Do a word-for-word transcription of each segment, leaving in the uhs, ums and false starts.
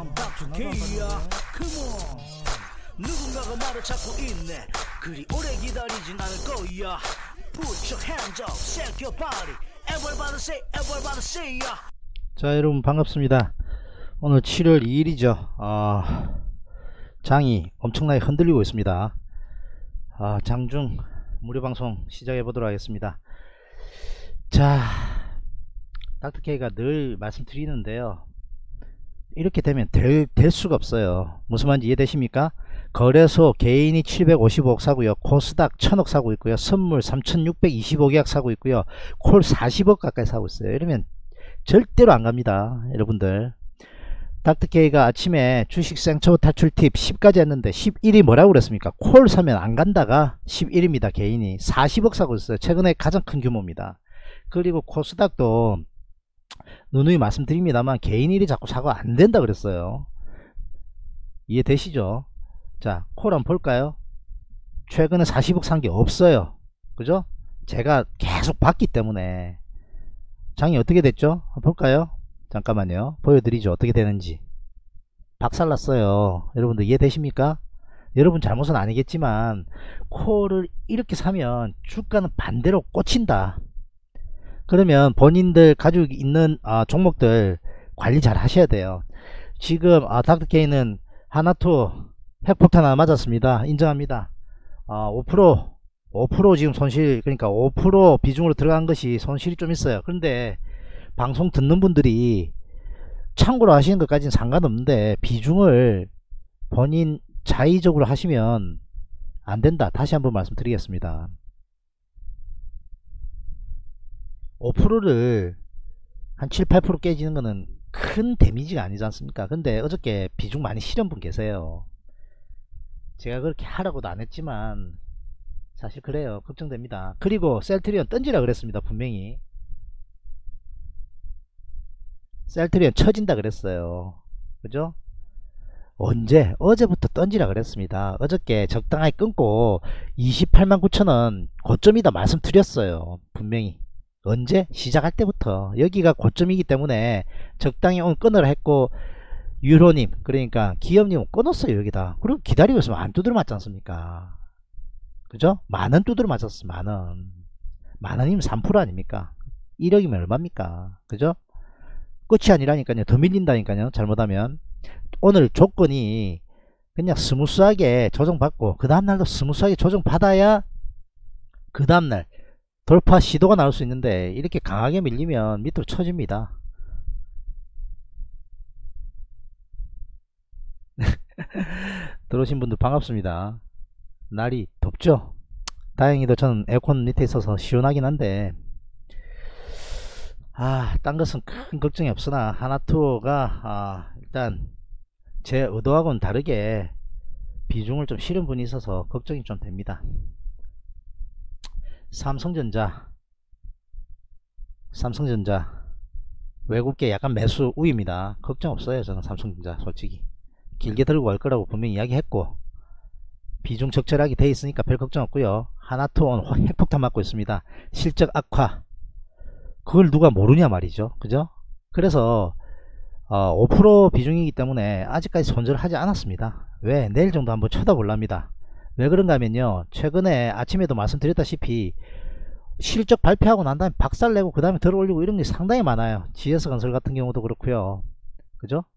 I'm 닥터 K야. Come on. 누군가가 나를 찾고 있네. 그리 오래 기다리진 않을 거야. Put your hands up, shake your body. Everybody say, everybody say ya. 자, 여러분 반갑습니다. 오늘 칠월 이일이죠. 아, 장이 엄청나게 흔들리고 있습니다. 아, 장중 무료방송 시작해 보도록 하겠습니다. 자, 닥터 K가 늘 말씀드리는데요, 이렇게 되면 될, 될 수가 없어요. 무슨 말인지 이해되십니까? 거래소 개인이 칠백오십오억 사고요, 코스닥 천억 사고 있고요, 선물 삼천육백이십오 계약 사고 있고요, 콜 사십억 가까이 사고 있어요. 이러면 절대로 안 갑니다, 여러분들. 닥터 K가 아침에 주식 생초 탈출 팁 십까지 했는데 십일이 뭐라고 그랬습니까? 콜 사면 안 간다가 십일입니다. 개인이 사십억 사고 있어요. 최근에 가장 큰 규모입니다. 그리고 코스닥도 누누이 말씀드립니다만 개인일이 자꾸 사고 안 된다 그랬어요. 이해되시죠? 자, 콜 한번 볼까요? 최근에 사십억 산 게 없어요. 그죠? 제가 계속 봤기 때문에. 장이 어떻게 됐죠? 한번 볼까요? 잠깐만요. 보여드리죠. 어떻게 되는지. 박살났어요. 여러분들 이해되십니까? 여러분 잘못은 아니겠지만 콜을 이렇게 사면 주가는 반대로 꽂힌다. 그러면 본인들 가지고 있는 아, 종목들 관리 잘 하셔야 돼요. 지금 아, 닥터 K는 하나투 핵폭탄 하나 맞았습니다. 인정합니다. 아, 오 퍼센트 오 퍼센트 지금 손실, 그러니까 오 퍼센트 비중으로 들어간 것이 손실이 좀 있어요. 그런데 방송 듣는 분들이 참고로 하시는 것까지는 상관없는데 비중을 본인 자의적으로 하시면 안 된다. 다시 한번 말씀드리겠습니다. 오 퍼센트를 한 칠, 팔 퍼센트 깨지는 거는 큰 데미지가 아니지 않습니까? 근데 어저께 비중 많이 실은 분 계세요. 제가 그렇게 하라고도 안 했지만 사실 그래요. 걱정됩니다. 그리고 셀트리온 던지라 그랬습니다. 분명히 셀트리온 쳐진다 그랬어요. 그죠? 언제? 어제부터 던지라 그랬습니다. 어저께 적당하게 끊고 이십팔만 구천원 고점이다 말씀드렸어요. 분명히. 언제? 시작할 때부터. 여기가 고점이기 때문에 적당히 오늘 끊으라 했고, 유로님, 그러니까 기업님은 끊었어요. 여기다. 그리고 기다리고 있으면 안 두드려 맞지 않습니까? 그죠? 만원 두드려 맞았어. 만원. 만원이면 삼 퍼센트 아닙니까? 일억이면 얼마입니까? 그죠? 끝이 아니라니까요. 더 밀린다니까요. 잘못하면. 오늘 조건이 그냥 스무스하게 조정받고 그 다음날도 스무스하게 조정받아야 그 다음날 돌파 시도가 나올 수 있는데, 이렇게 강하게 밀리면 밑으로 쳐집니다. 들어오신 분들 반갑습니다. 날이 덥죠? 다행히도 저는 에어컨 밑에 있어서 시원하긴 한데, 아, 딴 것은 큰 걱정이 없으나 하나투어가 아, 일단 제 의도하고는 다르게 비중을 좀 실은 분이 있어서 걱정이 좀 됩니다. 삼성전자 삼성전자 외국계 약간 매수 우위입니다. 걱정 없어요. 저는 삼성전자 솔직히 길게 들고 갈 거라고 분명히 이야기했고, 비중 적절하게 돼 있으니까 별 걱정 없고요. 하나투어는 핵폭탄 맞고 있습니다. 실적 악화, 그걸 누가 모르냐 말이죠. 그죠? 그래서 어, 오 퍼센트 비중이기 때문에 아직까지 손절하지 않았습니다. 왜? 내일 정도 한번 쳐다볼랍니다. 왜 그런가 하면요, 최근에 아침에도 말씀드렸다시피 실적 발표하고 난 다음에 박살내고 그 다음에 들어 올리고 이런 게 상당히 많아요. 지에스건설 같은 경우도 그렇고요. 그죠?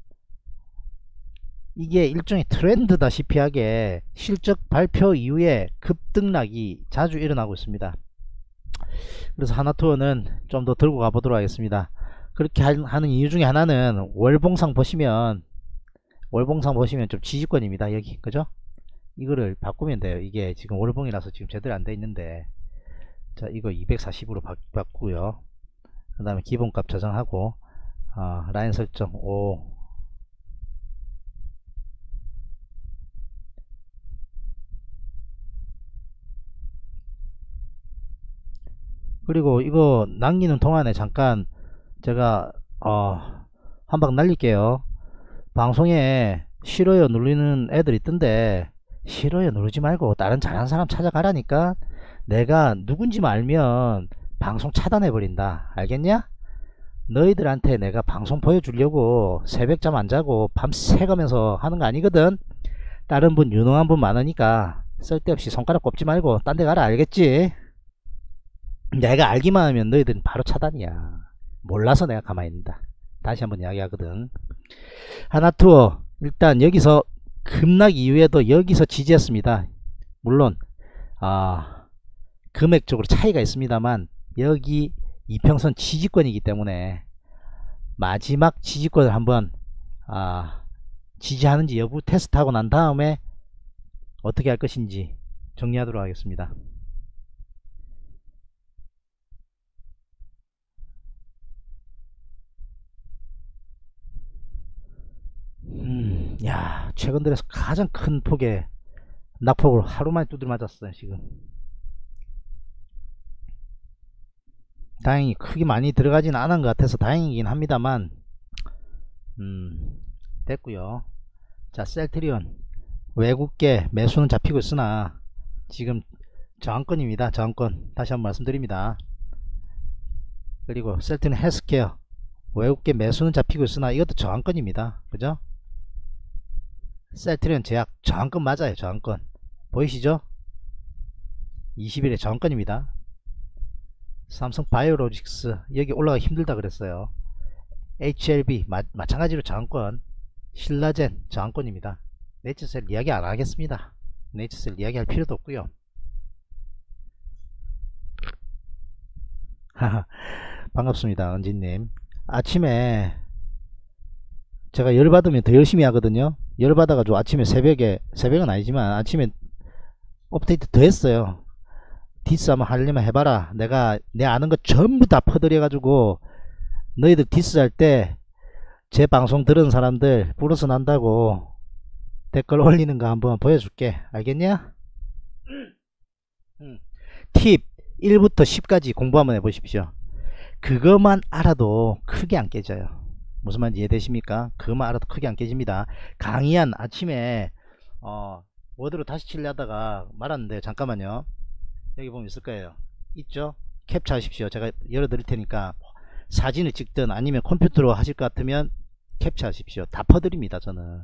이게 일종의 트렌드다시피 하게 실적 발표 이후에 급등락이 자주 일어나고 있습니다. 그래서 하나투어는 좀 더 들고 가보도록 하겠습니다. 그렇게 하는 이유 중에 하나는 월봉상 보시면 월봉상 보시면 좀 지지권입니다. 여기 그죠? 이거를 바꾸면 돼요. 이게 지금 월봉이라서 지금 제대로 안 돼 있는데, 자, 이거 이백사십으로 바, 바꾸고요. 그 다음에 기본값 저장하고 어, 라인 설정 오, 그리고 이거 남기는 동안에 잠깐 제가 어, 한방 날릴게요. 방송에 싫어요 누르는 애들 있던데, 싫어요 누르지 말고 다른 잘하는 사람 찾아가라니까. 내가 누군지 알면 방송 차단해 버린다. 알겠냐? 너희들한테 내가 방송 보여주려고 새벽잠 안 자고 밤 새가면서 하는 거 아니거든. 다른 분 유능한 분 많으니까 쓸데없이 손가락 꼽지 말고 딴 데 가라. 알겠지? 내가 알기만 하면 너희들은 바로 차단이야. 몰라서 내가 가만히 있는다. 다시 한번 이야기하거든. 하나투어 일단 여기서 급락 이후에도 여기서 지지했습니다. 물론 아, 금액적으로 차이가 있습니다만 여기 이평선 지지권이기 때문에 마지막 지지권을 한번 아, 지지하는지 여부 테스트하고 난 다음에 어떻게 할 것인지 정리하도록 하겠습니다. 음, 야, 최근 들어서 가장 큰 폭의 낙폭을 하루 만에 두드려 맞았어요. 지금 다행히 크게 많이 들어가진 않은 것 같아서 다행이긴 합니다만 음, 됐고요. 자, 셀트리온 외국계 매수는 잡히고 있으나 지금 저항권입니다. 저항권 다시 한번 말씀드립니다. 그리고 셀트리온 헬스케어 외국계 매수는 잡히고 있으나 이것도 저항권입니다. 그죠? 셀트리온 제약 저항권 맞아요. 저항권 보이시죠? 이십 일에 저항권입니다. 삼성 바이오로직스 여기 올라가기 힘들다 그랬어요. 에이치엘비 마, 마찬가지로 저항권. 신라젠 저항권입니다. 네이처셀 이야기 안 하겠습니다. 네이처셀 이야기 할 필요도 없고요. 반갑습니다. 은진님. 아침에 제가 열받으면 더 열심히 하거든요. 열받아가지고 아침에 새벽에, 새벽은 아니지만 아침에 업데이트 더 했어요. 디스 한번 하려면 해봐라. 내가 내 아는 거 전부 다 퍼뜨려가지고 너희들 디스 할 때 제 방송 들은 사람들 플러스 난다고 댓글 올리는 거 한번 보여줄게. 알겠냐? 음. 팁 일부터 십까지 공부 한번 해보십시오. 그것만 알아도 크게 안 깨져요. 무슨 말인지 이해되십니까? 그것만 알아도 크게 안 깨집니다. 강의한 아침에 어, 워드로 다시 칠려 하다가 말았는데 잠깐만요. 여기 보면 있을 거예요. 있죠? 캡처하십시오. 제가 열어드릴 테니까 사진을 찍든 아니면 컴퓨터로 하실 것 같으면 캡처하십시오. 다 퍼드립니다. 저는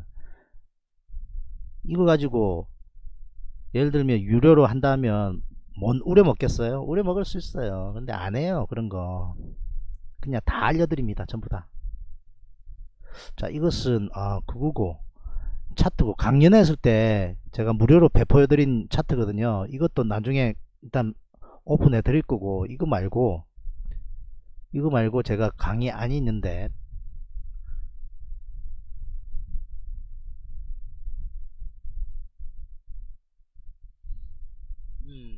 이거 가지고 예를 들면 유료로 한다면 뭔 우려먹겠어요? 우려먹을 수 있어요. 근데 안해요. 그런 거 그냥 다 알려드립니다. 전부 다. 자, 이것은 아 그거고 차트고 강연회 했을 때 제가 무료로 배포해드린 차트거든요. 이것도 나중에 일단 오픈해 드릴 거고, 이거 말고 이거 말고 제가 강의 안이 있는데 음.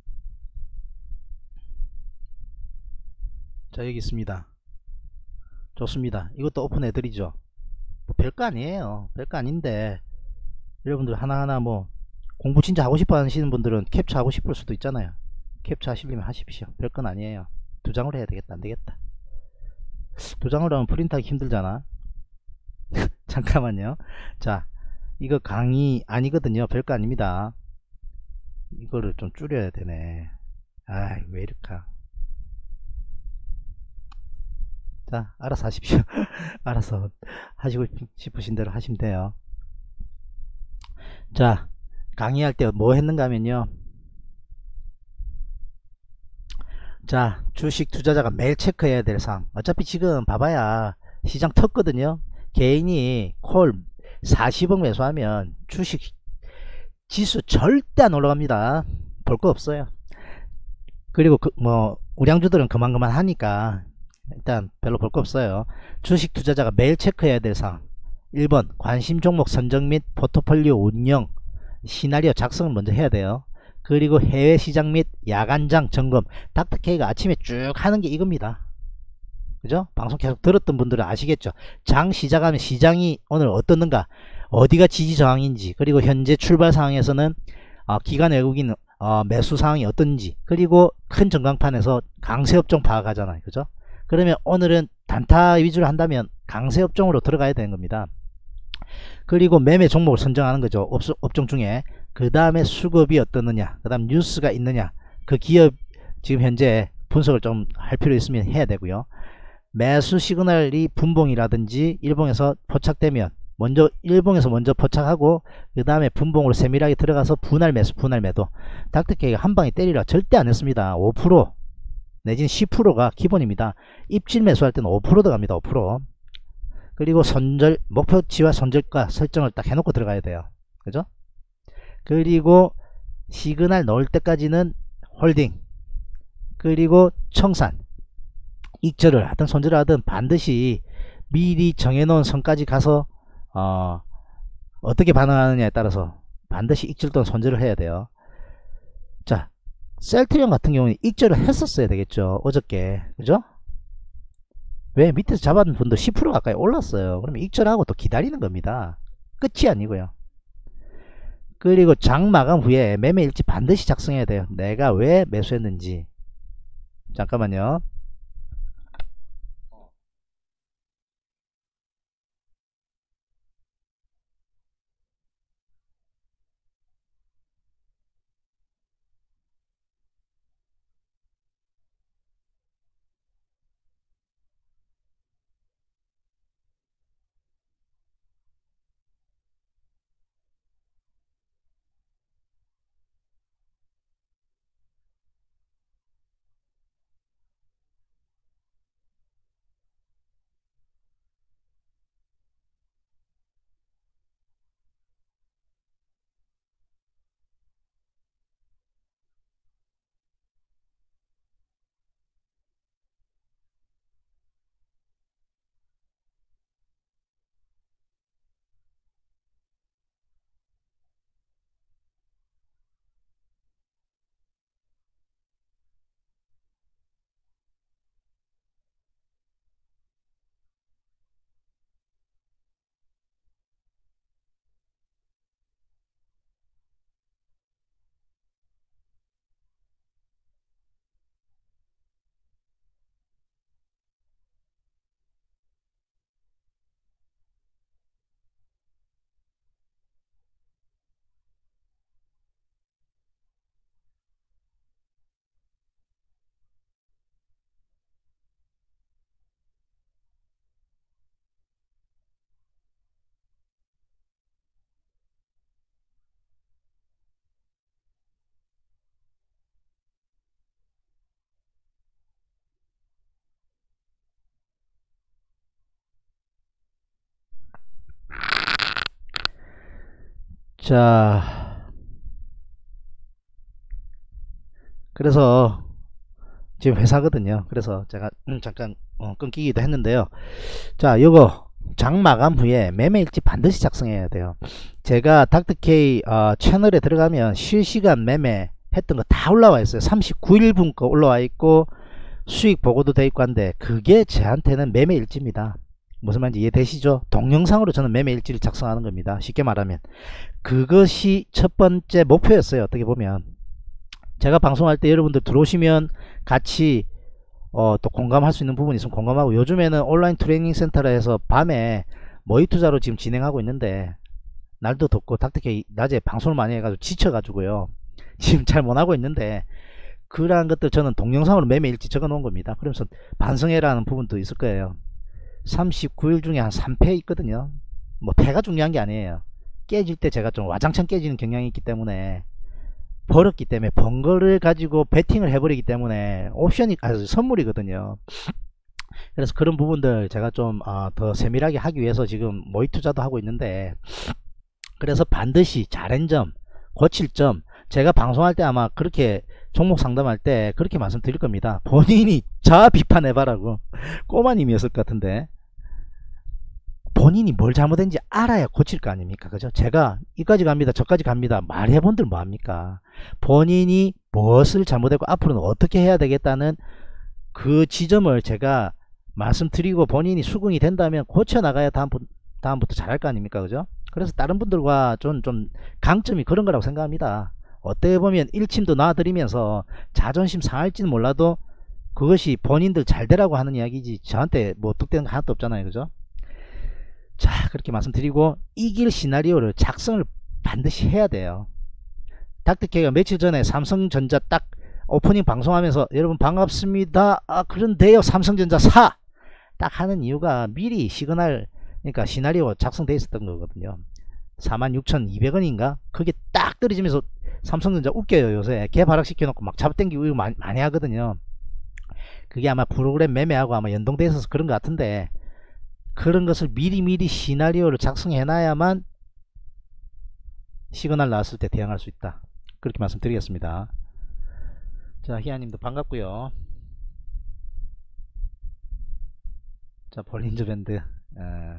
자, 여기 있습니다. 좋습니다. 이것도 오픈해 드리죠. 뭐 별거 아니에요. 별거 아닌데 여러분들 하나하나 뭐 공부 진짜 하고 싶어 하시는 분들은 캡처 하고 싶을 수도 있잖아요. 캡처 하시려면 하십시오. 별건 아니에요. 두 장으로 해야 되겠다. 안되겠다. 두 장으로 하면 프린트하기 힘들잖아. 잠깐만요. 자, 이거 강의 아니거든요. 별거 아닙니다. 이거를 좀 줄여야 되네. 아이, 왜 이럴까. 자, 알아서 하십시오. 알아서 하시고 싶으신 대로 하시면 돼요. 자, 강의할 때 뭐 했는가 하면요. 자, 주식 투자자가 매일 체크해야 될 사항. 어차피 지금 봐봐야 시장 텄거든요. 개인이 콜 사십억 매수하면 주식 지수 절대 안 올라갑니다. 볼 거 없어요. 그리고 그 뭐 우량주들은 그만 그만 하니까 일단 별로 볼 거 없어요. 주식 투자자가 매일 체크해야 될 사항. 일 번 관심 종목 선정 및 포트폴리오 운영 시나리오 작성을 먼저 해야 돼요. 그리고 해외 시장 및 야간장 점검. 닥터케이가 아침에 쭉 하는 게 이겁니다. 그죠? 방송 계속 들었던 분들은 아시겠죠? 장 시작하면 시장이 오늘 어떻는가, 어디가 지지 저항인지, 그리고 현재 출발 상황에서는 어, 기관 외국인 어, 매수 상황이 어떤지, 그리고 큰 전광판에서 강세업종 파악하잖아요. 그죠? 그러면 오늘은 단타 위주로 한다면 강세업종으로 들어가야 되는 겁니다. 그리고 매매 종목을 선정하는 거죠. 업, 업종 중에. 그 다음에 수급이 어떻느냐, 그 다음 뉴스가 있느냐, 그 기업 지금 현재 분석을 좀 할 필요 있으면 해야 되고요. 매수 시그널이 분봉이라든지 일봉에서 포착되면 먼저 일봉에서 먼저 포착하고 그 다음에 분봉으로 세밀하게 들어가서 분할 매수 분할 매도. 닥터케이가 한방에 때리라 절대 안 했습니다. 오 퍼센트 내지는 십 퍼센트가 기본입니다. 입질 매수할 때는 오 퍼센트 들어갑니다. 오 퍼센트. 그리고 손절 목표치와 손절가 설정을 딱 해놓고 들어가야 돼요. 그죠? 그리고 시그널 넣을 때까지는 홀딩, 그리고 청산, 익절을 하든 손절을 하든 반드시 미리 정해놓은 선까지 가서 어, 어떻게 반응하느냐에 따라서 반드시 익절 또는 손절을 해야 돼요. 자, 셀트리온 같은 경우는 익절을 했었어야 되겠죠. 어저께. 그죠? 왜? 밑에서 잡았던 분도 십 퍼센트 가까이 올랐어요. 그러면 익절하고 또 기다리는 겁니다. 끝이 아니고요. 그리고 장 마감 후에 매매일지 반드시 작성해야 돼요. 내가 왜 매수했는지. 잠깐만요. 자, 그래서 지금 회사거든요. 그래서 제가 음, 잠깐 어, 끊기기도 했는데요. 자, 요거 장 마감 후에 매매일지 반드시 작성해야 돼요. 제가 닥터케이 어, 채널에 들어가면 실시간 매매 했던 거 다 올라와 있어요. 삼십구 일분 거 올라와 있고 수익 보고도 돼 있고 한데, 그게 저한테는 매매일지입니다. 무슨 말인지 이해되시죠? 동영상으로 저는 매매일지를 작성하는 겁니다. 쉽게 말하면 그것이 첫 번째 목표였어요. 어떻게 보면 제가 방송할 때 여러분들 들어오시면 같이 어, 또 공감할 수 있는 부분이 있으면 공감하고, 요즘에는 온라인 트레이닝 센터라 해서 밤에 모의 투자로 지금 진행하고 있는데, 날도 덥고 닥터케이 낮에 방송을 많이 해가지고 지쳐가지고요 지금 잘 못하고 있는데, 그러한 것들 저는 동영상으로 매매일지 적어 놓은 겁니다. 그러면서 반성해라는 부분도 있을 거예요. 삼십구 일 중에 한 삼 패 있거든요. 뭐 패가 중요한 게 아니에요. 깨질 때 제가 좀 와장창 깨지는 경향이 있기 때문에, 벌었기 때문에 번 거를 가지고 베팅을 해버리기 때문에 옵션이 아주 선물이거든요. 그래서 그런 부분들 제가 좀 더 어, 세밀하게 하기 위해서 지금 모의 투자도 하고 있는데, 그래서 반드시 잘한 점, 고칠 점, 제가 방송할 때 아마 그렇게 종목 상담할 때 그렇게 말씀드릴 겁니다. 본인이 자아 비판해봐라고. 꼬마님이었을 것 같은데, 본인이 뭘 잘못했는지 알아야 고칠 거 아닙니까? 그죠? 제가 이까지 갑니다, 저까지 갑니다 말해본들 뭐합니까? 본인이 무엇을 잘못했고 앞으로는 어떻게 해야 되겠다는 그 지점을 제가 말씀드리고, 본인이 수긍이 된다면 고쳐나가야 다음부, 다음부터 잘할 거 아닙니까? 그죠? 그래서 다른 분들과 좀, 좀 강점이 그런 거라고 생각합니다. 어떻게 보면 일침도 놔드리면서 자존심 상할지는 몰라도 그것이 본인들 잘 되라고 하는 이야기지 저한테 뭐 득되는 거 하나도 없잖아요. 그죠? 자, 그렇게 말씀드리고, 이길 시나리오를 작성을 반드시 해야 돼요. 닥터케이가 며칠 전에 삼성전자 딱 오프닝 방송하면서 여러분 반갑습니다, 아 그런데요 삼성전자 사 딱 하는 이유가 미리 시그널, 그러니까 시나리오 작성돼 있었던 거거든요. 사만 육천이백 원인가 그게 딱 떨어지면서 삼성전자 웃겨요. 요새 개발학 시켜놓고 막 잡아당기고 이거 많이, 많이 하거든요. 그게 아마 프로그램 매매하고 아마 연동돼 있어서 그런 것 같은데, 그런 것을 미리미리 시나리오를 작성해 놔야만 시그널 나왔을 때 대응할 수 있다, 그렇게 말씀드리겠습니다. 자, 희아님도 반갑고요. 자, 볼린저 밴드, 에.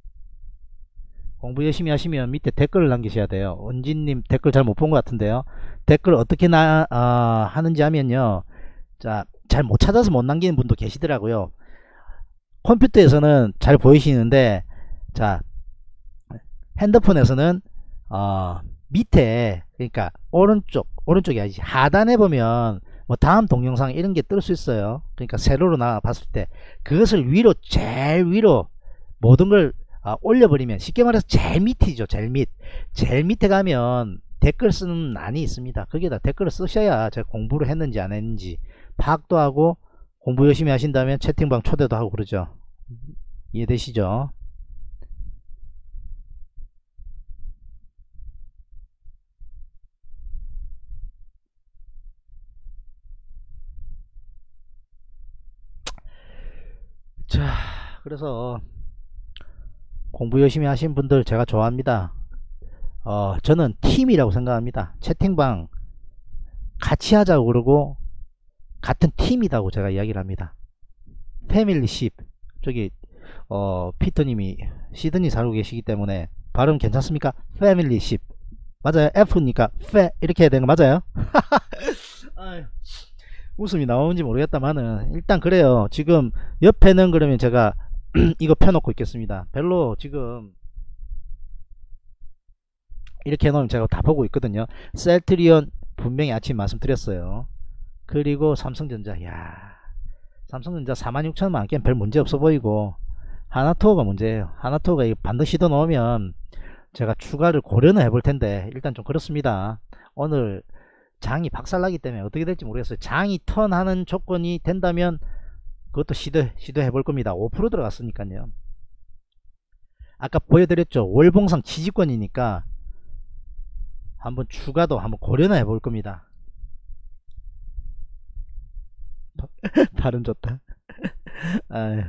공부 열심히 하시면 밑에 댓글을 남기셔야 돼요. 원진님 댓글 잘 못 본 것 같은데요. 댓글 어떻게 나 어, 하는지 하면요, 자, 잘 못 찾아서 못 남기는 분도 계시더라고요. 컴퓨터에서는 잘 보이시는데, 자, 핸드폰에서는 어, 밑에, 그러니까 오른쪽 오른쪽이 아니지, 하단에 보면 뭐 다음 동영상 이런 게 뜰 수 있어요. 그러니까 세로로 나와 봤을 때 그것을 위로, 제일 위로 모든 걸 아, 올려버리면, 쉽게 말해서 제일 밑이죠. 제일 밑 제일 밑에 가면 댓글 쓰는 난이 있습니다. 거기에다 댓글을 쓰셔야 제가 공부를 했는지 안 했는지 파악도 하고, 공부 열심히 하신다면 채팅방 초대도 하고 그러죠. 이해되시죠? 자, 그래서 공부 열심히 하신 분들 제가 좋아합니다. 어, 저는 팀이라고 생각합니다. 채팅방 같이 하자고 그러고 같은 팀이라고 제가 이야기를 합니다. 패밀리십, 저기 어, 피터님이 시드니 살고 계시기 때문에 발음 괜찮습니까? 패밀리십 맞아요. F니까 패 이렇게 해야 되는 거 맞아요? 웃음이 나오는지 모르겠다만은 일단 그래요. 지금 옆에는, 그러면 제가 이거 펴놓고 있겠습니다. 별로 지금 이렇게 해놓으면 제가 다 보고 있거든요. 셀트리온 분명히 아침 말씀드렸어요. 그리고 삼성전자, 야, 삼성전자 사만 육천만 원께는 별 문제 없어 보이고, 하나투어가 문제예요. 하나투어가 반등 시도 넣으면 제가 추가를 고려는 해볼 텐데, 일단 좀 그렇습니다. 오늘 장이 박살나기 때문에 어떻게 될지 모르겠어요. 장이 턴하는 조건이 된다면 그것도 시도, 시도해 볼 겁니다. 오 퍼센트 들어갔으니까요. 아까 보여드렸죠. 월봉상 지지권이니까 한번 추가도 한번 고려나 해볼 겁니다. 발음 좋다. 아유.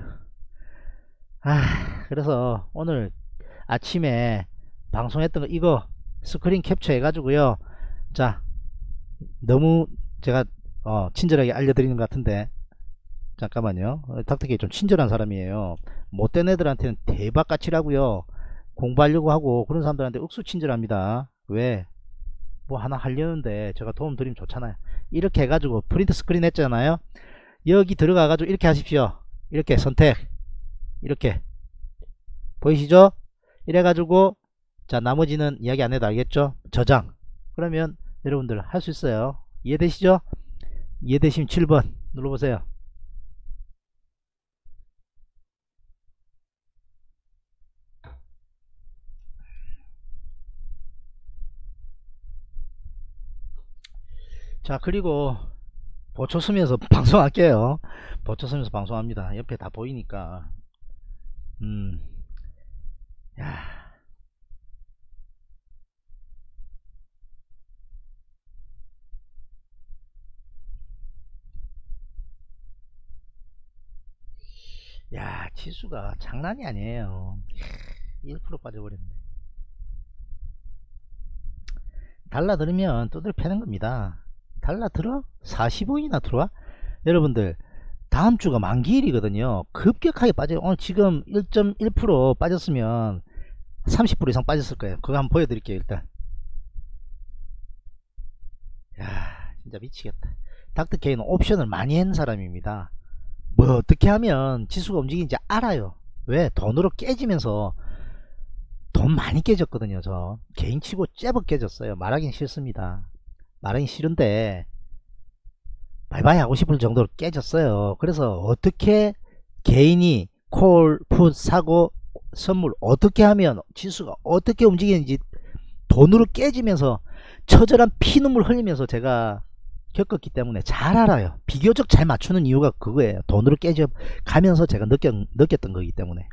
아, 그래서 오늘 아침에 방송했던 거 이거 스크린 캡처 해가지고요. 자, 너무 제가 어, 친절하게 알려드리는 것 같은데, 잠깐만요. 닥터케이 좀 친절한 사람이에요. 못된 애들한테는 대박 까칠하고요, 공부하려고 하고 그런 사람들한테 억수 친절합니다. 왜? 뭐 하나 하려는데 제가 도움 드리면 좋잖아요. 이렇게 해가지고 프린트 스크린 했잖아요. 여기 들어가 가지고 이렇게 하십시오. 이렇게 선택, 이렇게 보이시죠? 이래 가지고, 자, 나머지는 이야기 안 해도 알겠죠? 저장. 그러면 여러분들 할 수 있어요. 이해되시죠? 이해되시면 칠 번 눌러보세요. 자, 그리고 보초 쓰면서 방송할게요. 보초 쓰면서 방송합니다. 옆에 다 보이니까. 음, 야. 야, 지수가 장난이 아니에요. 일 퍼센트 빠져버렸네. 달라 들으면 두들 패는 겁니다. 달라 들어? 사십오 이나 들어와? 여러분들, 다음주가 만기일이거든요. 급격하게 빠져요. 오늘 지금 일 점 일 퍼센트 빠졌으면 삼십 퍼센트 이상 빠졌을 거예요. 그거 한번 보여드릴게요. 일단, 야, 진짜 미치겠다. 닥터케이는 옵션을 많이 한 사람입니다. 뭐 어떻게 하면 지수가 움직이는지 알아요. 왜? 돈으로 깨지면서 돈 많이 깨졌거든요. 저 개인치고 째버 깨졌어요. 말하긴 싫습니다. 말하기 싫은데 바이바이 하고 싶을 정도로 깨졌어요. 그래서 어떻게 개인이 콜, 풋 사고 선물 어떻게 하면 지수가 어떻게 움직이는지 돈으로 깨지면서 처절한 피눈물 흘리면서 제가 겪었기 때문에 잘 알아요. 비교적 잘 맞추는 이유가 그거예요. 돈으로 깨져 가면서 제가 느꼈, 느꼈던 거기 때문에.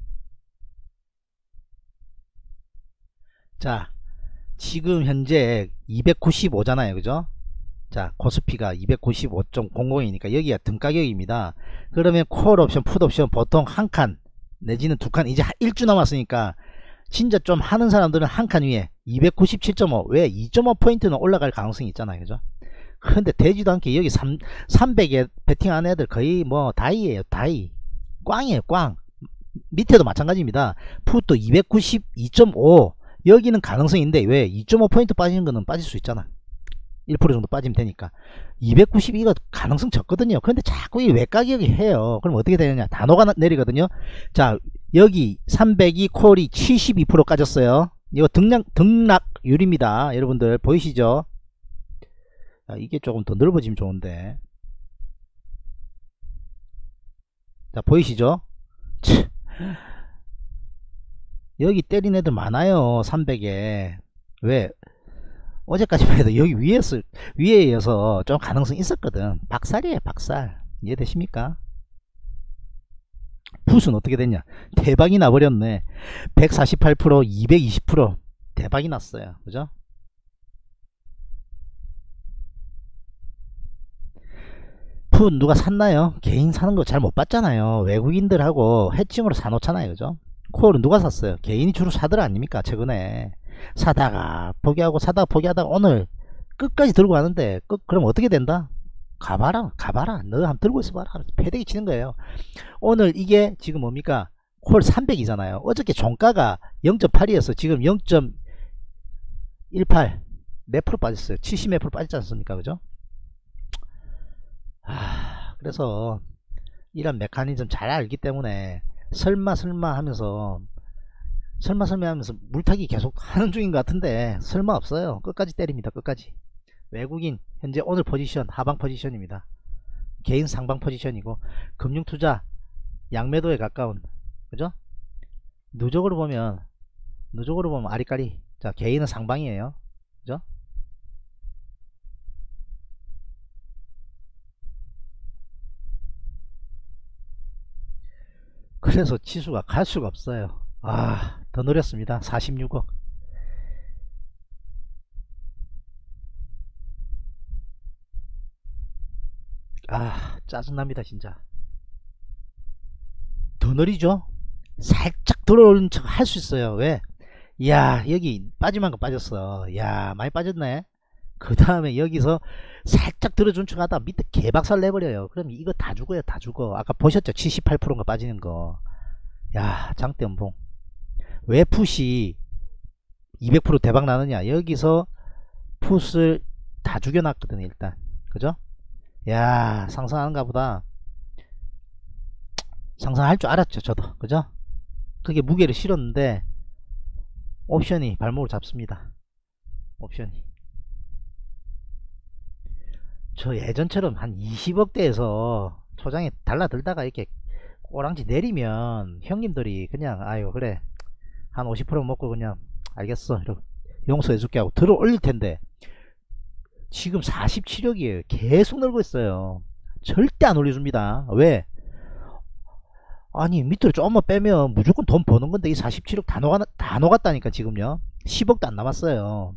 자, 지금 현재 이백구십오잖아요. 그죠? 자, 코스피가 이백구십오 점 공공이니까 여기가 등가격입니다. 그러면 콜 옵션, 풋 옵션 보통 한 칸 내지는 두 칸, 이제 일 주 남았으니까 진짜 좀 하는 사람들은 한 칸 위에 이백구십칠 점 오, 왜 이 점 오 포인트는 올라갈 가능성이 있잖아요. 그죠? 근데 되지도 않게 여기 삼, 삼백에 베팅하는 애들 거의 뭐 다이에요. 다이. 꽝이에요. 꽝. 밑에도 마찬가지입니다. 풋도 이백구십이 점 오, 여기는 가능성인데 왜 이 점 오 포인트 빠지는 거는 빠질 수 있잖아. 일 퍼센트 정도 빠지면 되니까. 이백구십이가 가능성 적거든요. 그런데 자꾸 이 외가격이 해요. 그럼 어떻게 되느냐, 단호가 내리거든요. 자, 여기 삼백이 콜이 칠십이 퍼센트 까졌어요. 이거 등락, 등락률입니다. 여러분들 보이시죠? 자, 이게 조금 더 넓어지면 좋은데. 자, 보이시죠? 치. 여기 때린 애들 많아요. 삼백에. 왜? 어제까지만 해도 여기 위에서, 위에 이어서 좀 가능성 있었거든. 박살이에요, 박살. 이해되십니까? 풋은 어떻게 됐냐? 대박이 나버렸네. 백사십팔 퍼센트, 이백이십 퍼센트 대박이 났어요. 그죠? 풋 누가 샀나요? 개인 사는 거 잘 못 봤잖아요. 외국인들하고 해칭으로 사놓잖아요. 그죠? 콜은 누가 샀어요? 개인이 주로 사들 아닙니까? 최근에 사다가 포기하고 사다가 포기하다가 오늘 끝까지 들고 가는데 끝, 그럼 어떻게 된다? 가봐라, 가봐라. 너 한번 들고 있어봐라. 패대기 치는 거예요. 오늘 이게 지금 뭡니까? 콜 삼백이잖아요. 어저께 종가가 영 점 팔이어서 지금 영 점 일팔, 몇 프로 빠졌어요? 칠십 몇 프로 빠졌지 않습니까? 그죠? 아, 그래서 이런 메커니즘 잘 알기 때문에 설마 설마 하면서 설마 설마 하면서 물타기 계속 하는 중인 것 같은데 설마 없어요. 끝까지 때립니다. 끝까지. 외국인 현재 오늘 포지션 하방 포지션입니다. 개인 상방 포지션이고 금융투자 양매도에 가까운, 그죠? 누적으로 보면 누적으로 보면 아리까리. 자, 개인은 상방이에요. 그죠? 그래서 지수가 갈 수가 없어요. 아, 더 노렸습니다. 사십육억. 아, 짜증납니다 진짜. 더 느리죠? 살짝 들어오는 척 할 수 있어요. 왜? 이야, 여기 빠지만 거 빠졌어. 야, 많이 빠졌네. 그 다음에 여기서 살짝 들어준 척 하다 밑에 개박살 내버려요. 그럼 이거 다 죽어요. 다 죽어. 아까 보셨죠? 칠십팔 퍼센트가 빠지는 거. 야, 장대 연봉. 왜 풋이 이백 퍼센트 대박 나느냐? 여기서 풋을 다 죽여놨거든요. 일단. 그죠? 야, 상상하는가 보다. 상상할 줄 알았죠. 저도. 그죠? 그게 무게를 실었는데 옵션이 발목을 잡습니다. 옵션이. 저 예전처럼 한 이십억대에서 초장에 달라들다가 이렇게 꼬랑지 내리면 형님들이 그냥 아유 그래 한 오십 퍼센트 먹고 그냥 알겠어 이러고 용서해줄게 하고 들어 올릴 텐데 지금 사십칠억이에요. 계속 늘고 있어요. 절대 안 올려줍니다. 왜? 아니 밑으로 조금만 빼면 무조건 돈 버는 건데 이 사십칠억 다, 녹아, 다 녹았다니까 지금요. 십억도 안 남았어요.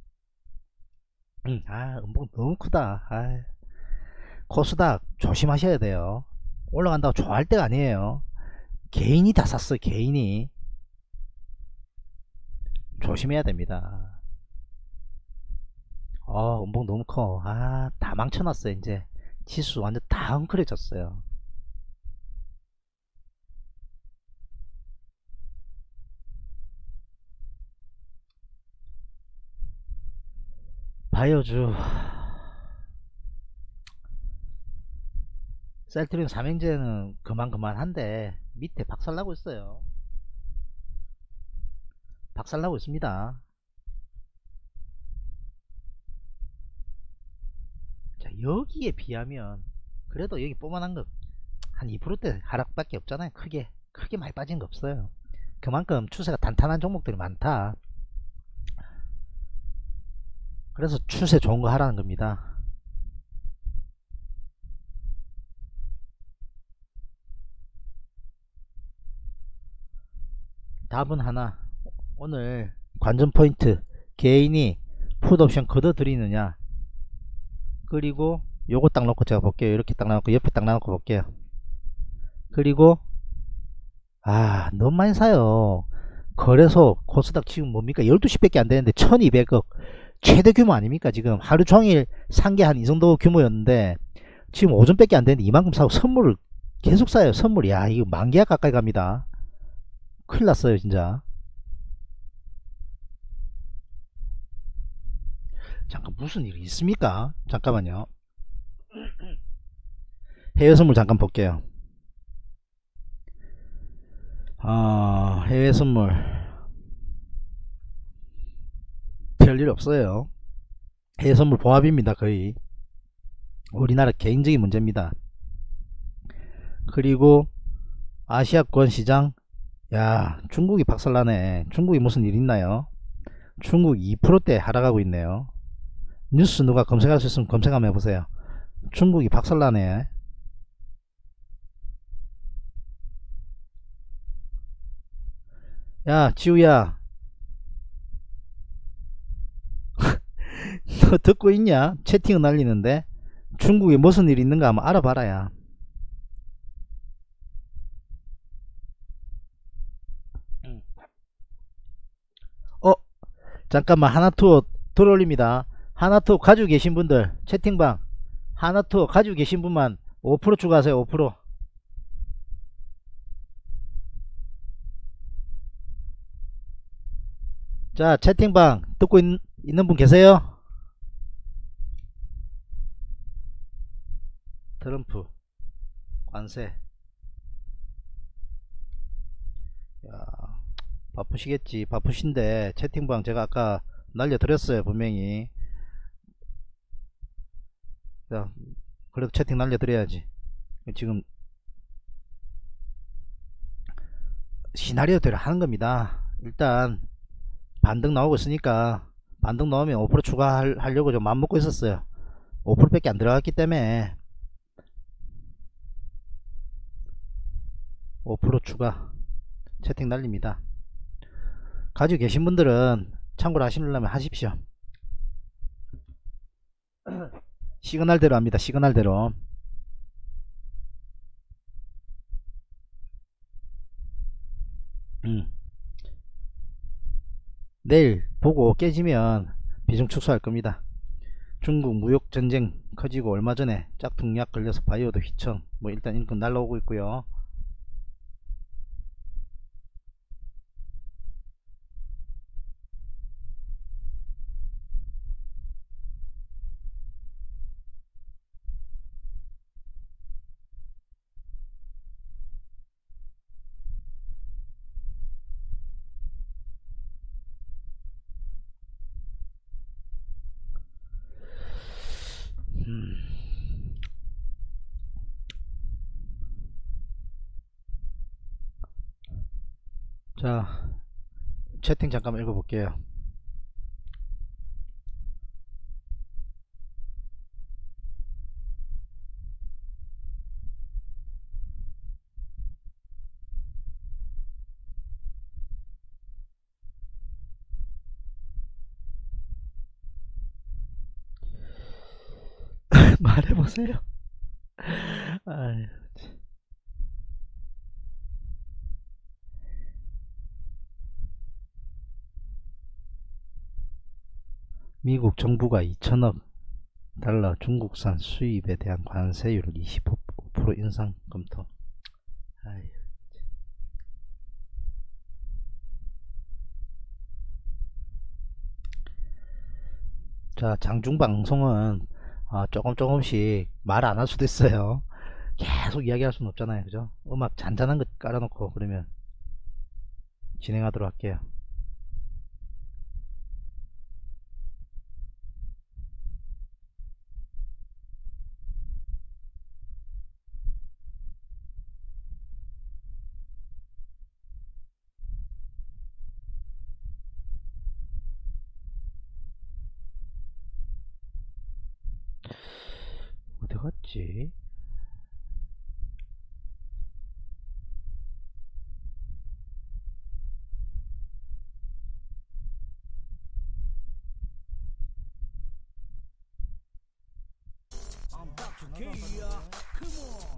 음, 아 음봉 너무 크다. 아, 코스닥 조심하셔야 돼요. 올라간다고 좋아할 때가 아니에요. 개인이 다 샀어요. 개인이. 조심해야 됩니다. 어 음봉 너무 커. 아, 다 망쳐놨어요. 이제 지수 완전 다 엉클해졌어요. 바이오주 셀트리온 삼형제는 그만 그만한데 밑에 박살나고 있어요. 박살나고 있습니다. 자, 여기에 비하면 그래도 여기 뽀만한 거 한 이 퍼센트대 하락밖에 없잖아요. 크게 크게 많이 빠진 거 없어요. 그만큼 추세가 단단한 종목들이 많다. 그래서 추세 좋은 거 하라는 겁니다. 답은 하나. 오늘 관전 포인트, 개인이 풋옵션 걷어 들이느냐, 그리고 요거 딱 놓고 제가 볼게요. 이렇게 딱 놔놓고 옆에 딱 놔놓고 볼게요. 그리고 아 너무 많이 사요. 거래소 코스닥 지금 뭡니까 열두 시 밖에 안 되는데 천이백억 최대 규모 아닙니까? 지금 하루 종일 산 게 한 이 정도 규모였는데 지금 오전 밖에 안 되는데 이만큼 사고 선물을 계속 사요. 선물. 야 이거 만 계약 가까이 갑니다. 큰일 났어요 진짜. 잠깐 무슨 일이 있습니까? 잠깐만요. 해외 선물 잠깐 볼게요. 아 해외 선물 별일 없어요. 해외 선물 보합입니다. 거의 우리나라 개인적인 문제입니다. 그리고 아시아권 시장, 야 중국이 박살나네. 중국이 무슨 일 있나요? 중국 이 퍼센트대 하락하고 있네요. 뉴스 누가 검색할 수 있으면 검색 한번 해보세요. 중국이 박살나네. 야 지우야 너 듣고 있냐? 채팅은 날리는데 중국에 무슨 일이 있는가 한번 알아봐라야. 어 잠깐만 하나투어 들어올립니다. 하나투어 가지고 계신 분들 채팅방 하나투어 가지고 계신 분만 오 퍼센트 추가하세요. 오 퍼센트. 자 채팅방 듣고 있, 있는 분 계세요? 트럼프 관세. 야 바쁘시겠지. 바쁘신데 채팅방 제가 아까 날려드렸어요 분명히. 자 그래도 채팅 날려드려야지. 지금 시나리오대로 하는 겁니다. 일단 반등 나오고 있으니까 반등 나오면 오 퍼센트 추가하려고 좀 맘먹고 있었어요. 오 퍼센트 밖에 안 들어갔기 때문에 오 퍼센트 추가. 채팅 날립니다. 가지고 계신 분들은 참고로 하시려면 하십시오. 시그널대로 합니다. 시그널대로. 음. 내일 보고 깨지면 비중 축소할 겁니다. 중국 무역 전쟁 커지고 얼마 전에 짝퉁약 걸려서 바이오도 휘청, 뭐 일단 인권 날라오고 있고요. 음. 자 채팅 잠깐 읽어볼게요. 말해보세요. 아유. 미국 정부가 이천억 달러 중국산 수입에 대한 관세율을 이십오 퍼센트 인상 검토. 아유. 자 장중방송은 어, 조금 조금씩 말 안 할 수도 있어요. 계속 이야기할 수는 없잖아요. 그죠? 음악 잔잔한 거 깔아놓고 그러면 진행하도록 할게요. 어디 갔지? 오케이 야 컴온.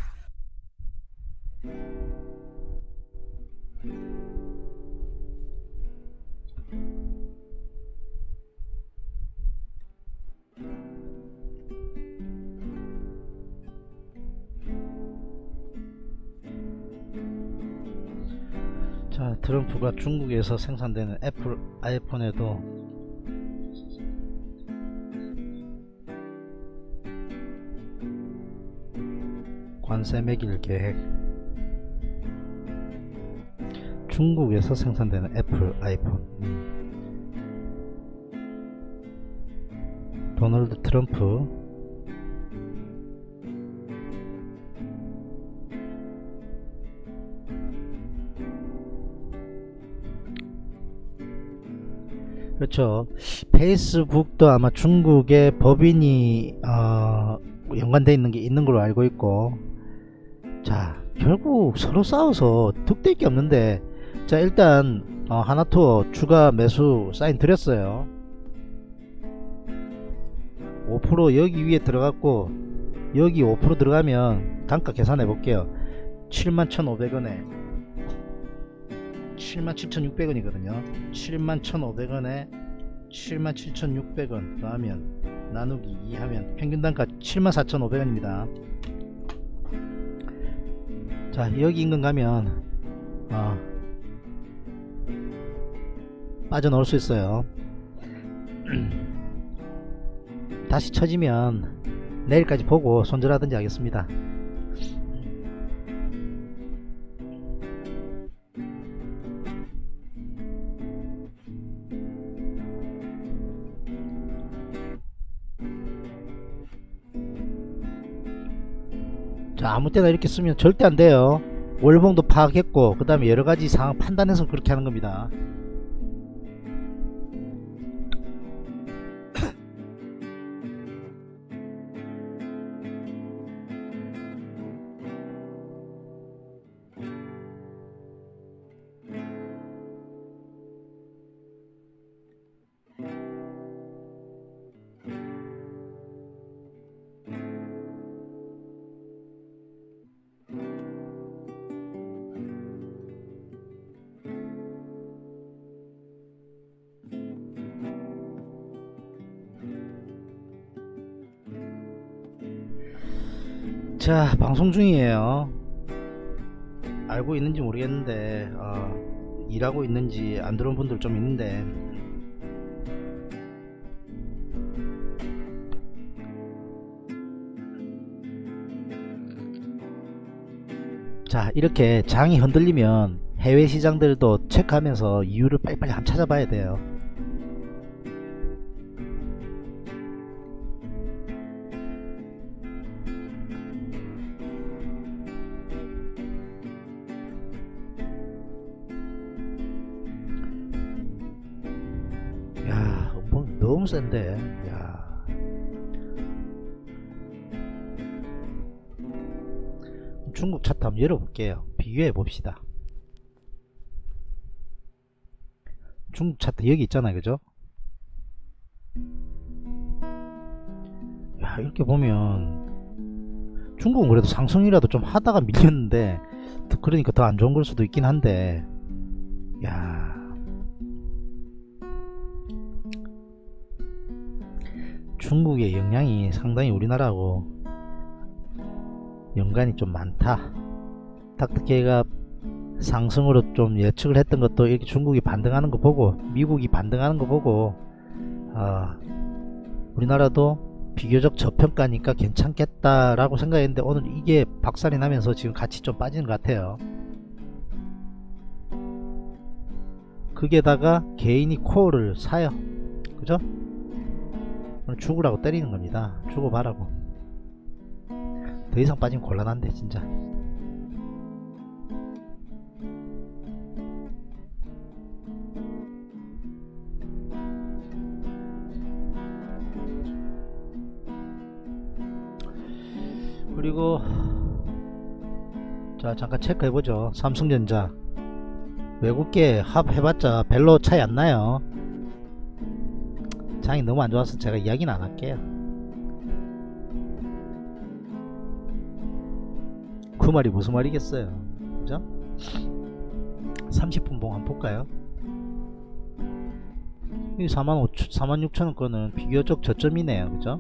자, 트럼프가 중국에서 생산되는 애플 아이폰에도 관세 매길 계획. 중국에서 생산되는 애플 아이폰. 음. 도널드 트럼프 그렇죠. 페이스북도 아마 중국의 법인이 어, 연관되어 있는 게 있는 걸로 알고 있고, 자, 결국 서로 싸워서 득될 게 없는데, 자, 일단 어, 하나투어 추가 매수 사인 드렸어요. 오 퍼센트 여기 위에 들어갔고, 여기 오 퍼센트 들어가면 단가 계산해 볼게요. 칠만 천오백 원에 칠만 칠천육백 원이거든요. 칠만 천오백 원에 칠만 칠천육백 원 더하면 나누기 이 하면 평균 단가 칠만 사천오백 원입니다. 자, 여기 인근 가면 어, 빠져나올 수 있어요. 다시 쳐지면 내일까지 보고 손절하든지 하겠습니다. 자, 아무 때나 이렇게 쓰면 절대 안 돼요. 월봉도 파악했고, 그 다음에 여러가지 상황 판단해서 그렇게 하는 겁니다. 자, 방송 중이에요. 알고 있는지 모르겠는데 어, 일하고 있는지 안 들어온 분들 좀 있는데, 자, 이렇게 장이 흔들리면 해외 시장들도 체크하면서 이유를 빨리빨리 한번 찾아봐야 돼요. 야, 뭐 너무 센데. 야, 중국 차트 한번 열어볼게요. 비교해 봅시다. 중국 차트 여기 있잖아요, 그죠? 야, 이렇게 보면 중국은 그래도 상승이라도 좀 하다가 밀렸는데, 그러니까 더 안 좋은 걸 수도 있긴 한데, 야, 중국의 영향이 상당히 우리나라하고 연관이 좀 많다. 닥터케이가 상승으로 좀 예측을 했던 것도 이렇게 중국이 반등하는 거 보고, 미국이 반등하는 거 보고, 어, 우리나라도 비교적 저평가니까 괜찮겠다라고 생각했는데, 오늘 이게 박살이 나면서 지금 같이 좀 빠지는 것 같아요. 거기에다가 개인이 코어를 사요, 그죠? 죽으라고 때리는 겁니다. 죽어봐라고. 더 이상 빠지면 곤란한데 진짜. 그리고 자, 잠깐 체크해보죠. 삼성전자 외국계 합 해봤자 별로 차이 안 나요. 장이 너무 안 좋아서 제가 이야기는 안 할게요. 그 말이 무슨 말이겠어요, 그죠? 삼십 분 봉 한번 볼까요? 이 사만 육천 원 거는 비교적 저점이네요, 그죠?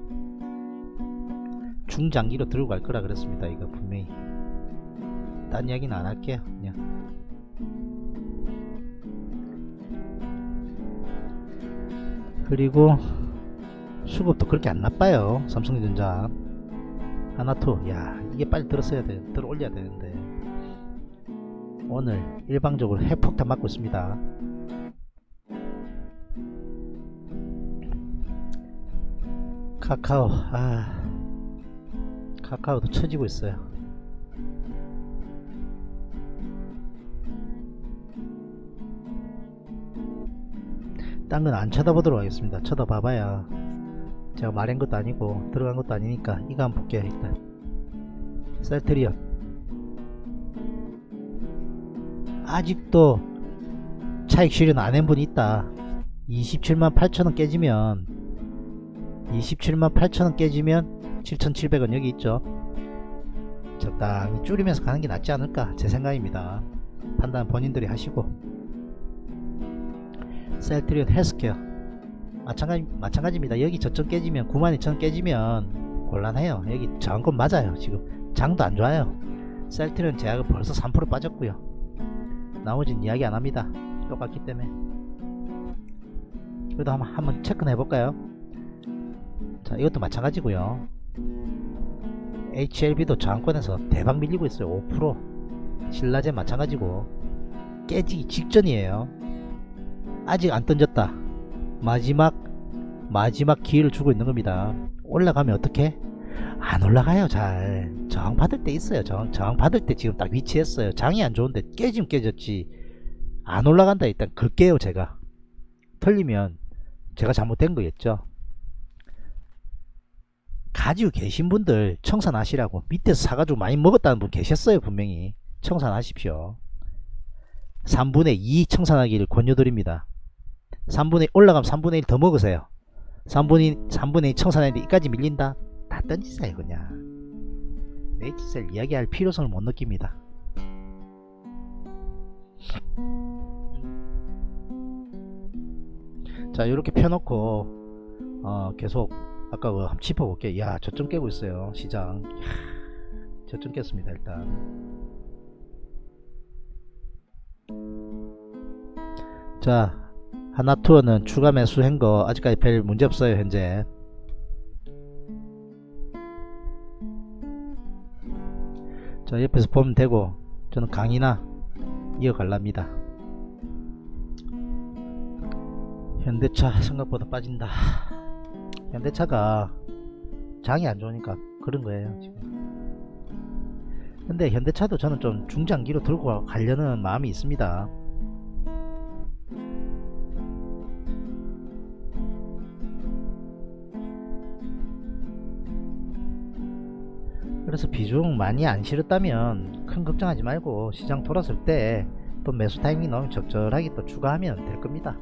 중장기로 들고 갈 거라 그랬습니다. 이거 분명히 딴 이야기는 안 할게요. 그냥 그리고 수급도 그렇게 안 나빠요. 삼성전자 하나투, 야 이게 빨리 들었어야 돼, 들어 올려야 되는데 오늘 일방적으로 핵폭탄 맞고 있습니다. 카카오, 아 카카오도 처지고 있어요. 딴 건 안 쳐다보도록 하겠습니다. 쳐다봐봐야 제가 말한 것도 아니고 들어간 것도 아니니까 이거 한번 볼게요. 일단 셀트리온 아직도 차익 실현 안 한 분이 있다. 이십칠만 팔천 원 깨지면 이십칠만 팔천 원 깨지면 칠천칠백 원 여기 있죠. 적당히 줄이면서 가는 게 낫지 않을까 제 생각입니다. 판단 본인들이 하시고, 셀트리온 헬스케어 마찬가지, 마찬가지입니다. 여기 저점 깨지면 구만 이천 원 깨지면 곤란해요. 여기 저항권 맞아요. 지금 장도 안 좋아요. 셀트리온 제약은 벌써 삼 퍼센트 빠졌고요. 나머지는 이야기 안 합니다. 똑같기 때문에. 그래도 한번, 한번 체크해 볼까요? 자, 이것도 마찬가지고요. 에이치엘비도 저항권에서 대박 밀리고 있어요. 오 퍼센트. 신라젠 마찬가지고 깨지기 직전이에요. 아직 안 던졌다. 마지막 마지막 기회를 주고 있는 겁니다. 올라가면 어떻게? 안 올라가요. 잘 저항 받을 때 있어요. 저항, 저항 받을 때 지금 딱 위치했어요. 장이 안 좋은데 깨지면 깨졌지 안 올라간다. 일단 걸게요. 제가 틀리면 제가 잘못된 거겠죠. 가지고 계신 분들 청산하시라고, 밑에서 사가지고 많이 먹었다는 분 계셨어요. 분명히 청산하십시오. 삼분의 이 청산하기를 권유드립니다. 삼분의 일 올라가면 삼분의 일 더 먹으세요. 삼분의, 삼분의 이 청산했는데 이까지 밀린다? 다 던지세요. 그냥 네이트셀 이야기할 필요성을 못 느낍니다. 자, 이렇게 펴놓고 어, 계속 아까 그 한번 짚어볼게요. 야, 저점 깨고 있어요. 시장. 이야, 저점 깼습니다. 일단 자, 하나투어는 추가 매수한 거 아직까지 별 문제 없어요. 현재 자, 옆에서 보면 되고 저는 강의나 이어갈랍니다. 현대차 생각보다 빠진다. 현대차가 장이 안 좋으니까 그런 거예요 지금. 근데 현대차도 저는 좀 중장기로 들고 가려는 마음이 있습니다. 그래서 비중 많이 안 실었다면 큰 걱정하지 말고 시장 돌았을 때 또 매수 타이밍 나오면 적절하게 또 추가하면 될 겁니다.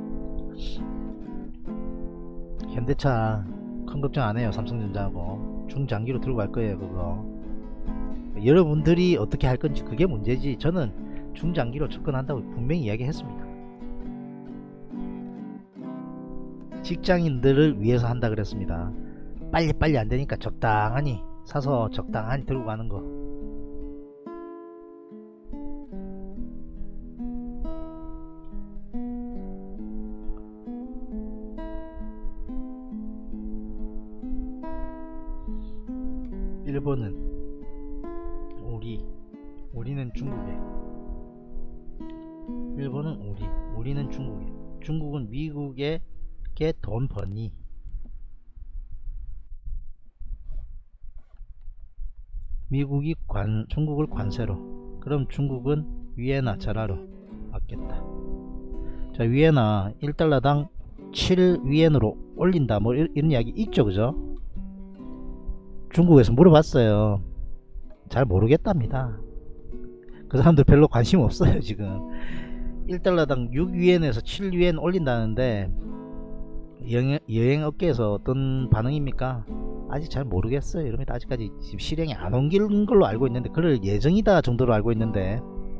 현대차 큰 걱정 안 해요. 삼성전자하고 중장기로 들고 갈 거예요. 그거 여러분들이 어떻게 할 건지 그게 문제지, 저는 중장기로 접근한다고 분명히 이야기했습니다. 직장인들을 위해서 한다 그랬습니다. 빨리빨리 안 되니까 적당하니 사서 적당하니 들고 가는 거. 일본은 우리, 우리는 중국에, 일본은 우리, 우리는 중국에, 중국은 미국에게 돈 버니 미국이 관, 중국을 관세로, 그럼 중국은 위에나 자라로 받겠다. 자, 위에나 일 달러당 칠 위엔으로 올린다 뭐 이런 이야기 있죠, 그죠? 중국에서 물어봤어요. 잘 모르겠답니다. 그 사람들 별로 관심 없어요. 지금 일 달러당 육 위엔에서 칠 위엔 올린다는데 여행, 여행업계에서 어떤 반응입니까? 아직 잘 모르겠어요. 이러면 아직까지 지금 실행이 안 옮긴 걸로 알고 있는데, 그럴 예정이다 정도로 알고 있는데,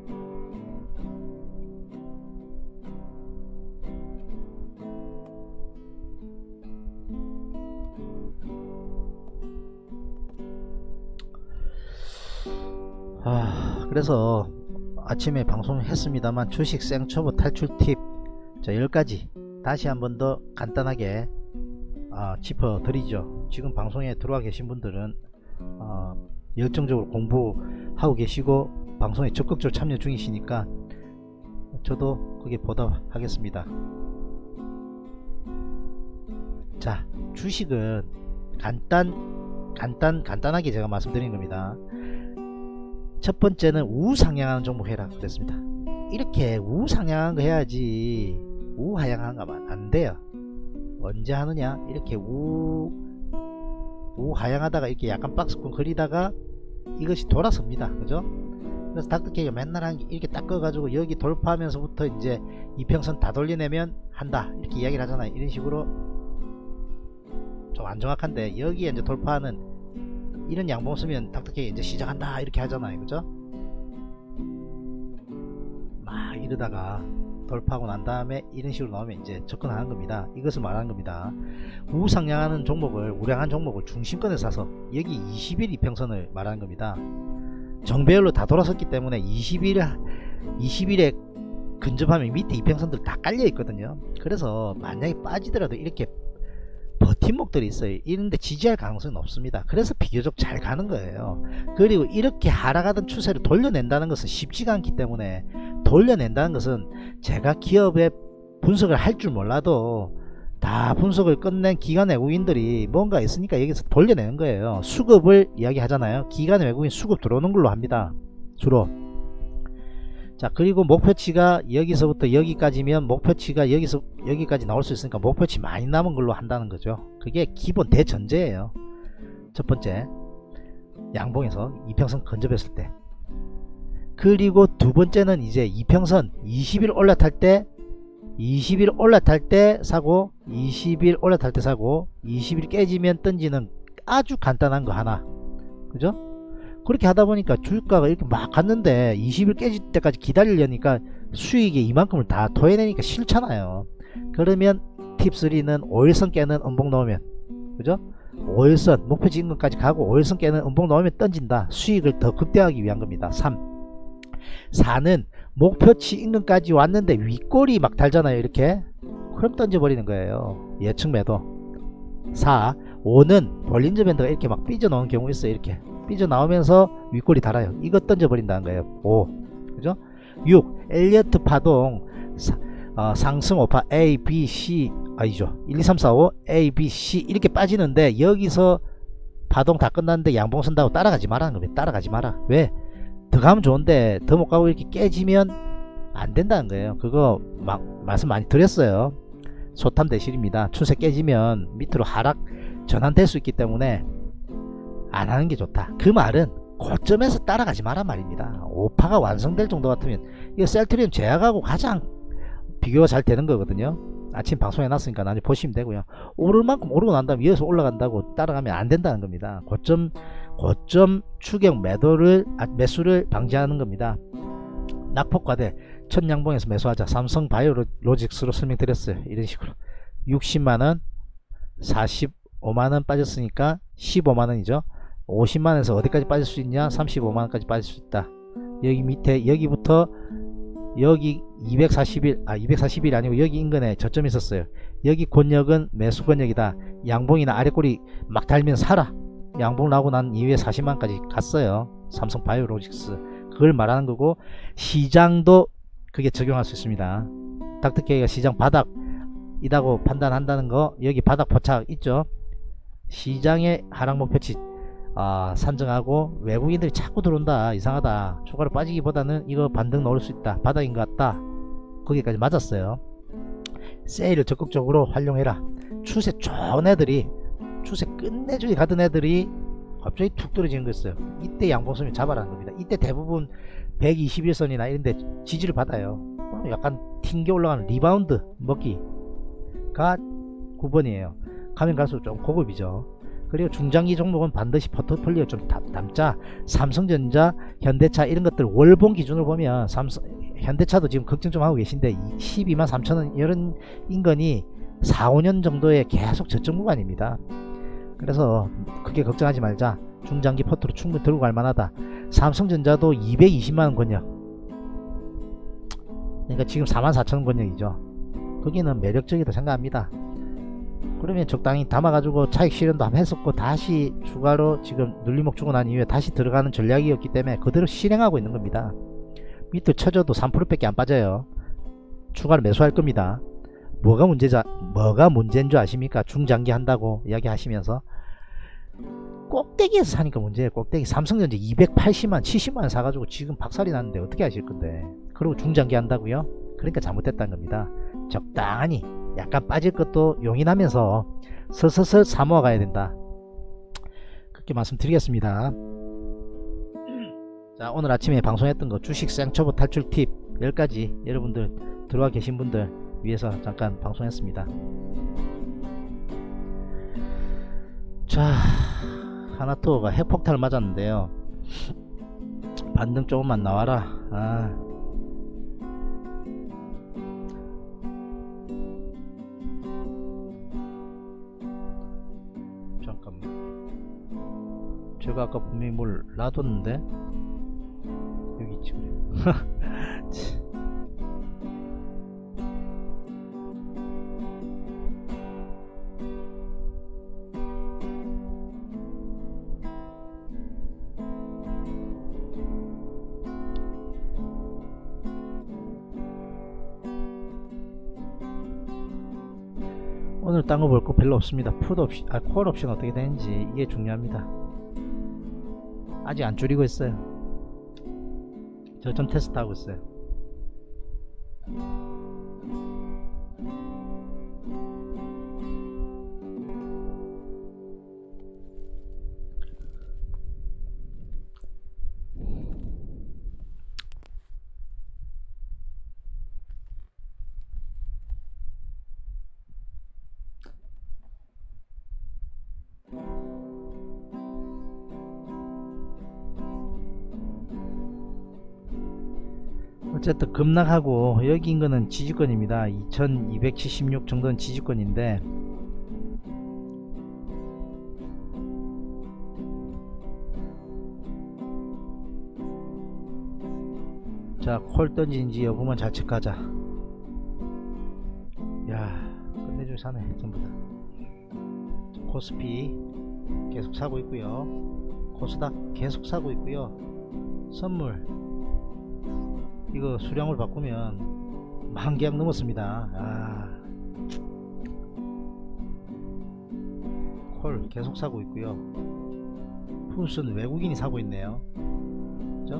아, 그래서 아침에 방송했습니다만 주식 생초보 탈출 팁, 자, 열 가지 다시 한 번 더 간단하게 아, 짚어드리죠. 지금 방송에 들어와 계신 분들은 어, 열정적으로 공부하고 계시고 방송에 적극적으로 참여 중이시니까 저도 그게 보답하겠습니다. 자, 주식은 간단 간단 간단하게 제가 말씀드린 겁니다. 첫 번째는 우상향하는 종목 해라 그랬습니다. 이렇게 우상향한 거 해야지 우하향한 거 하면 안 돼요. 언제 하느냐, 이렇게 우 우하향하다가 이렇게 약간 박스권 그리다가 이것이 돌아섭니다. 그죠? 그래서 닥터케이가 맨날 한 게 이렇게 닦아 가지고 여기 돌파하면서부터 이제 이평선 다 돌려내면 한다 이렇게 이야기를 하잖아요. 이런 식으로 좀 안 정확한데, 여기에 이제 돌파하는 이런 양봉 쓰면 닥터케이 이제 시작한다 이렇게 하잖아요. 그죠? 막 이러다가 돌파하고 난 다음에 이런 식으로 나오면 이제 접근하는 겁니다. 이것을 말하는 겁니다. 우상향하는 종목을, 우량한 종목을 중심권에 사서 여기 이십 일 이평선을 말하는 겁니다. 정배열로 다 돌아섰기 때문에 이십 일, 이십 일에 근접하면 밑에 이평선들 다 깔려 있거든요. 그래서 만약에 빠지더라도 이렇게 버팀목들이 있어요. 이런데 지지할 가능성은 없습니다. 그래서 비교적 잘 가는 거예요. 그리고 이렇게 하락하던 추세를 돌려낸다는 것은 쉽지가 않기 때문에, 돌려낸다는 것은 제가 기업의 분석을 할 줄 몰라도 다 분석을 끝낸 기관 외국인들이 뭔가 있으니까 여기서 돌려내는 거예요. 수급을 이야기 하잖아요. 기관 외국인 수급 들어오는 걸로 합니다, 주로. 자, 그리고 목표치가 여기서부터 여기까지면 목표치가 여기서 여기까지 나올 수 있으니까 목표치 많이 남은 걸로 한다는 거죠. 그게 기본 대전제예요. 첫 번째, 양봉에서 이평선 근접했을 때. 그리고 두 번째는 이제 이평선 이십 일 올라탈 때, 이십 일 올라탈 때 사고, 이십 일 올라탈 때 사고, 이십 일 깨지면 던지는 아주 간단한 거 하나. 그죠? 그렇게 하다 보니까 주가가 이렇게 막 갔는데 이십 일 깨질 때까지 기다리려니까 수익이 이만큼을 다 토해내니까 싫잖아요. 그러면 팁 삼는 오일선 깨는 음봉 넣으면, 그죠? 오일선 목표지 인근까지 가고 오일선 깨는 음봉 넣으면 던진다. 수익을 더 극대화하기 위한 겁니다. 삼. 사는 목표치 인근까지 왔는데 윗골이 막 달잖아요. 이렇게. 그럼 던져버리는 거예요. 예측 매도. 사. 오는 볼린저 밴드가 이렇게 막 삐져나오는 경우 있어요. 이렇게 삐져나오면서 윗골이 달아요. 이거 던져버린다는 거예요. 오. 그죠? 육. 엘리어트 파동 사, 어, 상승 오파 A, B, C 아니죠. 일, 이, 삼, 사, 오 A, B, C 이렇게 빠지는데 여기서 파동 다 끝났는데 양봉 선다고 따라가지 말라는 겁니다. 따라가지 마라. 왜? 더 가면 좋은데 더 못 가고 이렇게 깨지면 안 된다는 거예요. 그거 막 말씀 많이 드렸어요. 소탐 대실입니다. 추세 깨지면 밑으로 하락 전환될 수 있기 때문에 안 하는 게 좋다. 그 말은 고점에서 따라가지 마란 말입니다. 오파가 완성될 정도 같으면, 이거 셀트리움 제약하고 가장 비교가 잘 되는 거거든요. 아침 방송해 놨으니까 나중에 보시면 되고요. 오를 만큼 오르고 난 다음에 이어서 올라간다고 따라가면 안 된다는 겁니다. 고점 고점 추격 매도를 아, 매수를 방지하는 겁니다. 낙폭과대 첫 양봉에서 매수하자. 삼성바이오로직스로 설명드렸어요. 이런 식으로 육십만원 사십오만원 빠졌으니까 십오만원이죠 오십만원에서 어디까지 빠질 수 있냐? 삼십오만원까지 빠질 수 있다. 여기 밑에 여기부터 여기 이백사십 일 아 이백사십 일이 아니고 여기 인근에 저점이 있었어요. 여기 권역은 매수 권역이다. 양봉이나 아래꼬리 막 달면 사라. 양봉 나오고 난 이후에 사십만원까지 갔어요. 삼성바이오로직스. 그걸 말하는 거고, 시장도 그게 적용할 수 있습니다. 닥터케이가 시장 바닥이라고 판단한다는 거, 여기 바닥 포착 있죠. 시장의 하락 목표치 아, 산정하고 외국인들이 자꾸 들어온다, 이상하다, 추가로 빠지기보다는 이거 반등 넣을 수 있다, 바닥인 것 같다, 거기까지 맞았어요. 세일을 적극적으로 활용해라. 추세 좋은 애들이, 추세 끝내주기 가던 애들이 갑자기 툭 떨어지는 거였어요. 이때 양봉 쓰면 잡아라는 겁니다. 이때 대부분 백이십일 선이나 이런데 지지를 받아요. 약간 튕겨 올라가는 리바운드 먹기가 구 번이에요. 가면 갈수록 좀 고급이죠. 그리고 중장기 종목은 반드시 포트폴리오 좀 담, 담자. 삼성전자, 현대차 이런 것들 월봉 기준으로 보면 삼성, 현대차도 지금 걱정 좀 하고 계신데 십이만 삼천원 이런 인건이 사, 오 년 정도에 계속 저점 구간입니다. 그래서 크게 걱정하지 말자. 중장기 포트로 충분히 들고 갈 만하다. 삼성전자도 이백이십만원 권역, 그러니까 지금 사만 사천원 권역이죠. 거기는 매력적이다 생각합니다. 그러면 적당히 담아가지고 차익 실현도 한번 했었고 다시 추가로 지금 눌림목 주고 난 이후에 다시 들어가는 전략이었기 때문에 그대로 실행하고 있는 겁니다. 밑에 쳐져도 삼 퍼센트 밖에 안 빠져요. 추가로 매수할 겁니다. 뭐가 문제자, 뭐가 문제인 줄 아십니까? 중장기 한다고 이야기 하시면서 꼭대기에서 사니까 문제예요. 꼭대기. 삼성전자 이백팔십만 칠십만원 사가지고 지금 박살이 났는데 어떻게 하실 건데. 그리고 중장기 한다고요? 그러니까 잘못됐다는 겁니다. 적당히 약간 빠질 것도 용인하면서 서서서 사모아 가야 된다. 그렇게 말씀드리겠습니다. 자, 오늘 아침에 방송했던 거 주식 쌍초보 탈출 팁 열 가지 여러분들 들어와 계신 분들 위해서 잠깐 방송했습니다. 자, 하나투어가 핵폭탄을 맞았는데요. 반등 조금만 나와라. 아. 잠깐만. 제가 아까 분명히 뭘 놔뒀는데 여기 있지 그래. 오늘 딴 거 볼 거 별로 없습니다. 풋 옵션, 아, 콜 옵션 어떻게 되는지 이게 중요합니다. 아직 안 줄이고 있어요. 저점 테스트 하고 있어요. 어쨌든 급락하고 여기 인거는 지지권입니다. 이천이백칠십육 정도는 지지권인데 자, 콜 던지는지 여부만 잘 체크하자. 야, 끝내줄 사네 전부다. 코스피 계속 사고 있고요. 코스닥 계속 사고 있고요. 선물 이거 수량을 바꾸면 만 계약 넘었습니다. 아, 콜 계속 사고 있고요. 풋은 외국인이 사고 있네요. 그죠?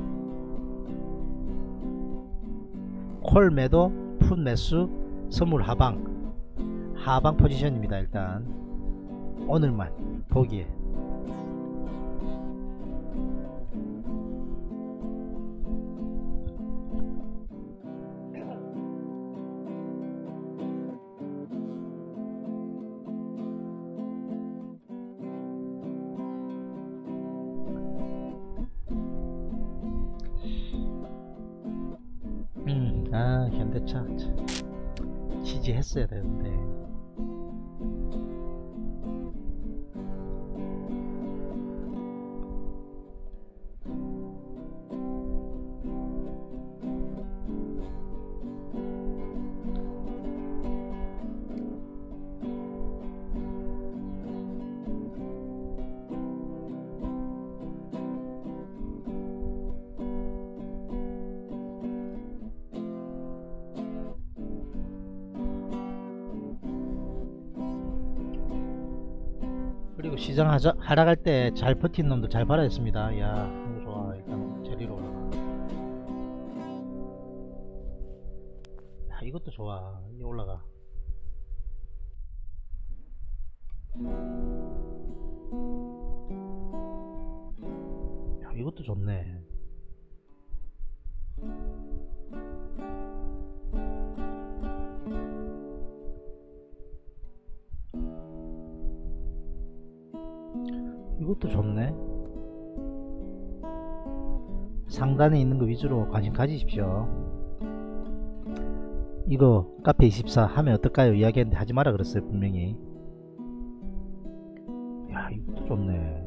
콜 매도, 풋 매수, 선물 하방 하방 포지션입니다. 일단 오늘만 보기에 음, 아, 현대차 지지했어야 되는데. 그리고 시장 하자, 하락할 때 잘 버틴 놈들 잘 팔아 있습니다. 야, 이거 좋아. 일단 제리로 올라가. 야, 이것도 좋아. 이게 올라가. 야, 이것도 좋네. 이것도 좋네. 상단에 있는 거 위주로 관심 가지십시오. 이거 카페 이십사 하면 어떨까요? 이야기했는데 하지 마라 그랬어요 분명히. 야 이것도 좋네.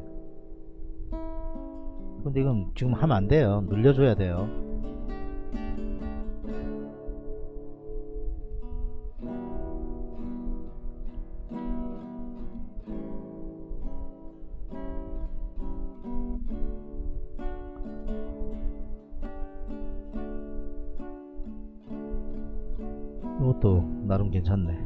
근데 이건 지금 하면 안 돼요. 늘려줘야 돼요. 이것도 나름 괜찮네.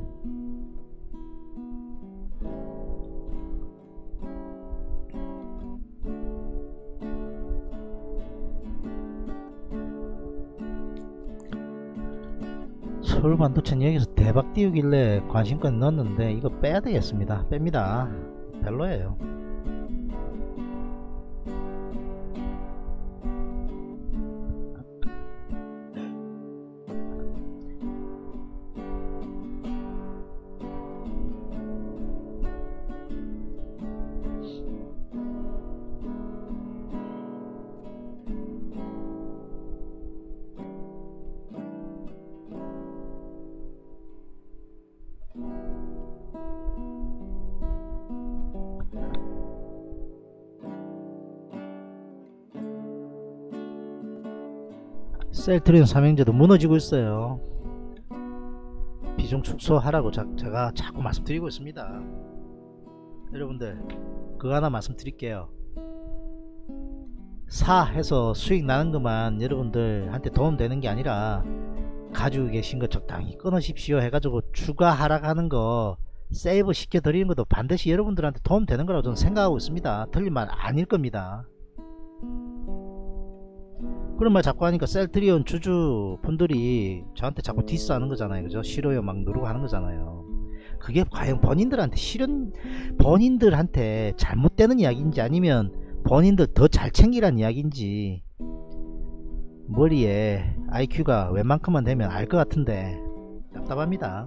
서울 반도체는 여기서 대박 띄우길래 관심까지 넣었는데 이거 빼야 되겠습니다. 뺍니다. 별로예요. 셀트리온 삼형제도 무너지고 있어요. 비중 축소하라고 자, 제가 자꾸 말씀드리고 있습니다. 여러분들 그거 하나 말씀드릴게요. 사 해서 수익 나는 것만 여러분들한테 도움 되는 게 아니라 가지고 계신 거 적당히 끊으십시오 해가지고 추가 하락하는 거 세이브 시켜 드리는 것도 반드시 여러분들한테 도움 되는 거라고 저는 생각하고 있습니다. 틀린 말 아닐 겁니다. 그런 말 자꾸 하니까 셀트리온 주주 분들이 저한테 자꾸 디스하는 거잖아요. 그죠? 싫어요 막 누르고 하는 거잖아요. 그게 과연 본인들한테 실은 본인들한테 잘못되는 이야기인지 아니면 본인들 더 잘 챙기란 이야기인지 머리에 아이큐가 웬만큼만 되면 알 것 같은데 답답합니다.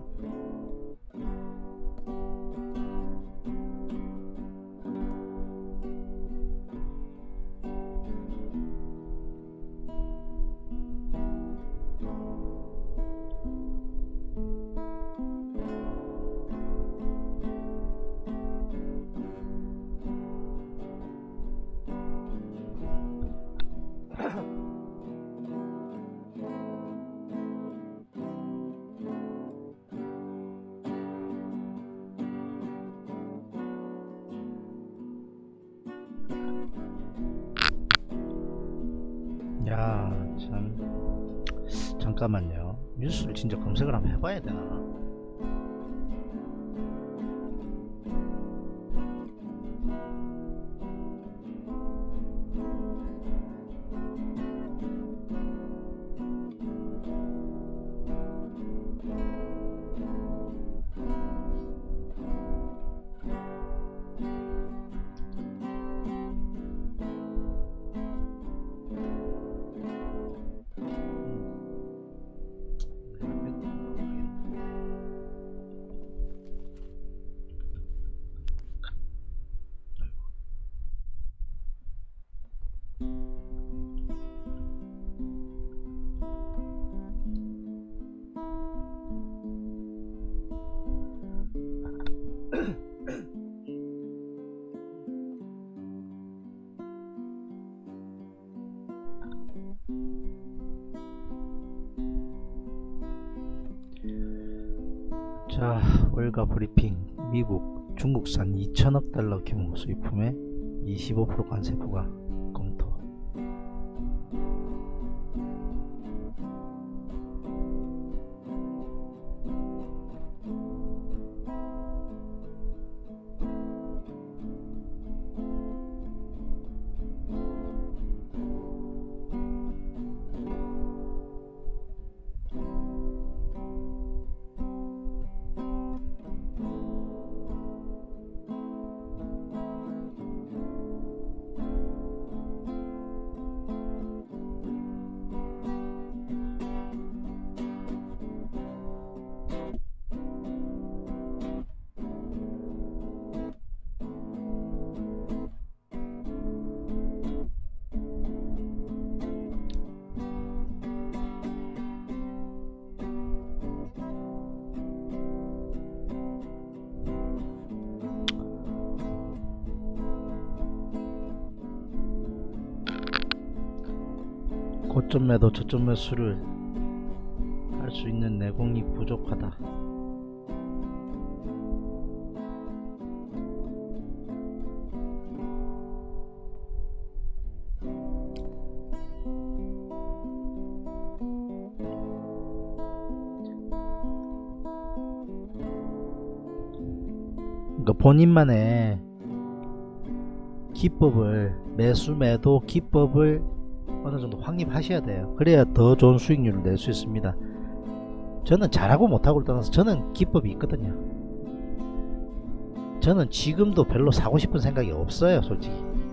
야, 참 잠깐만요. 뉴스를 진짜 검색을 한번 해봐야 되나? 자, 월가 브리핑. 미국, 중국산 이천억 달러 규모 수입품에 이십오 퍼센트 관세 부과 검토. 고점 매도 저점 매수를 할 수 있는 내공이 부족하다. 그러니까 본인만의 기법을, 매수 매도 기법을 어느 정도 확립하셔야 돼요. 그래야 더 좋은 수익률을 낼 수 있습니다. 저는 잘하고 못하고를 떠나서 저는 기법이 있거든요. 저는 지금도 별로 사고 싶은 생각이 없어요, 솔직히.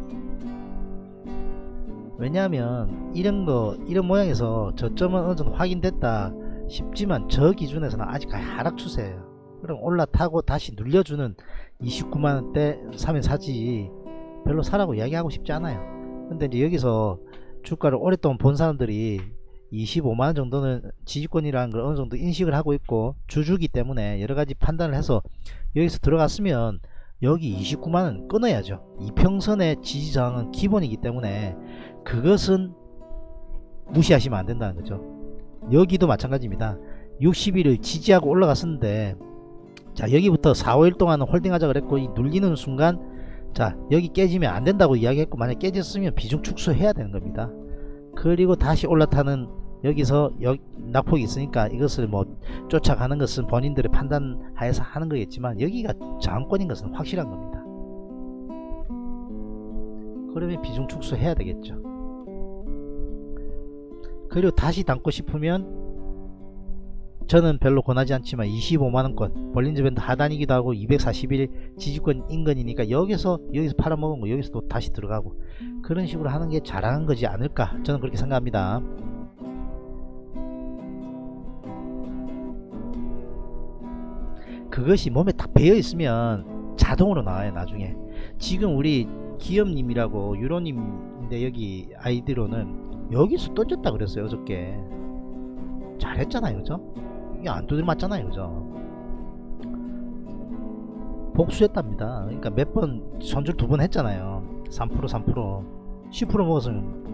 왜냐하면 이런 거, 이런 모양에서 저점은 어느 정도 확인됐다 싶지만 저 기준에서는 아직 하락 추세예요. 그럼 올라타고 다시 눌려주는 이십구만원대 사면 사지 별로 사라고 이야기하고 싶지 않아요. 근데 이제 여기서 주가를 오랫동안 본 사람들이 이십오만원 정도는 지지권이라는 걸 어느 정도 인식을 하고 있고 주주기 때문에 여러가지 판단을 해서 여기서 들어갔으면 여기 이십구만원 끊어야죠. 이평선의 지지저항은 기본이기 때문에 그것은 무시하시면 안 된다는 거죠. 여기도 마찬가지입니다. 육십 일을 지지하고 올라갔었는데 자, 여기부터 사, 오일 동안은 홀딩하자 그랬고 이 눌리는 순간 자, 여기 깨지면 안 된다고 이야기했고 만약 깨졌으면 비중 축소해야 되는 겁니다. 그리고 다시 올라타는 여기서 여, 낙폭이 있으니까 이것을 뭐 쫓아가는 것은 본인들의 판단 하에서 하는 거겠지만 여기가 저항권인 것은 확실한 겁니다. 그러면 비중 축소해야 되겠죠. 그리고 다시 담고 싶으면 저는 별로 권하지 않지만 이십오만원권 볼린저 밴드 하단이기도 하고 이백사십 일 지지권 인근이니까 여기서 여기서 팔아먹은 거 여기서 또 다시 들어가고 그런 식으로 하는 게 잘하는 거지 않을까, 저는 그렇게 생각합니다. 그것이 몸에 딱 배어 있으면 자동으로 나와요. 나중에 지금 우리 기업님이라고 유로님인데 여기 아이디로는 여기서 던졌다 그랬어요. 어저께 잘했잖아요, 그죠? 이게 안 두들 맞잖아요, 그죠? 복수했답니다. 그러니까 몇 번 손절 두 번 했잖아요. 삼 퍼센트 삼 퍼센트 십 퍼센트 먹었으면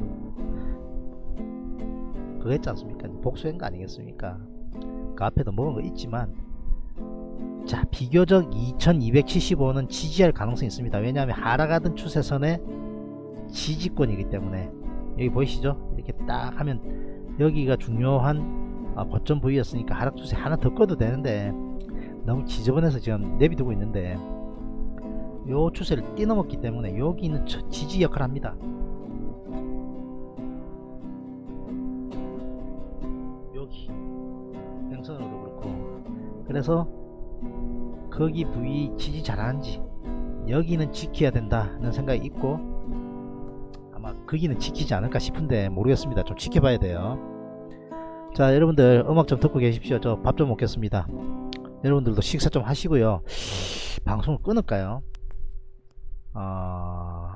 그거 했지 않습니까? 복수한 거 아니겠습니까? 그 앞에도 먹은 거 있지만 자, 비교적 이천이백칠십오는 지지할 가능성이 있습니다. 왜냐하면 하락하던 추세선의 지지권이기 때문에 여기 보이시죠? 이렇게 딱 하면 여기가 중요한 아, 고점 부위였으니까 하락 추세 하나 더 꺼도 되는데 너무 지저분해서 지금 내비두고 있는데 요 추세를 뛰어넘었기 때문에 여기는 지지 역할을 합니다. 여기 횡선으로도 그렇고 그래서 거기 부위 지지 잘하는지 여기는 지켜야 된다는 생각이 있고 아마 거기는 지키지 않을까 싶은데 모르겠습니다. 좀 지켜봐야 돼요. 자, 여러분들 음악 좀 듣고 계십시오. 저 밥 좀 먹겠습니다. 여러분들도 식사 좀 하시고요. 방송을 끊을까요? 어...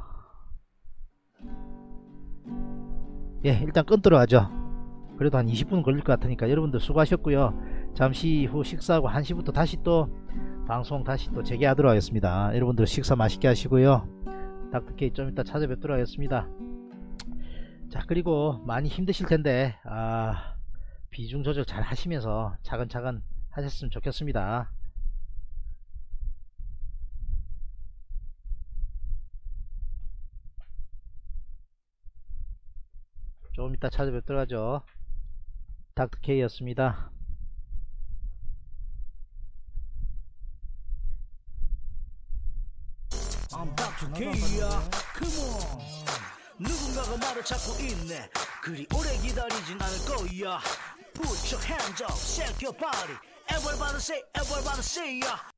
예, 일단 끊도록 하죠. 그래도 한 이십 분 걸릴 것 같으니까 여러분들 수고하셨고요. 잠시 후 식사하고 한 시부터 다시 또 방송 다시 또 재개하도록 하겠습니다. 여러분들 식사 맛있게 하시고요. 닥터케이 좀 이따 찾아뵙도록 하겠습니다. 자, 그리고 많이 힘드실 텐데 아, 비중 조절 잘 하시면서 차근차근 하셨으면 좋겠습니다. 좀 이따 찾아뵙도록 하죠. 닥터케이 였습니다. I'm 닥터 K야, come on. 누군가가 나를 찾고 있네. 그리 오래 기다리진 않을 거야. Put your hands up, shake your body. Everybody say, everybody say, yeah.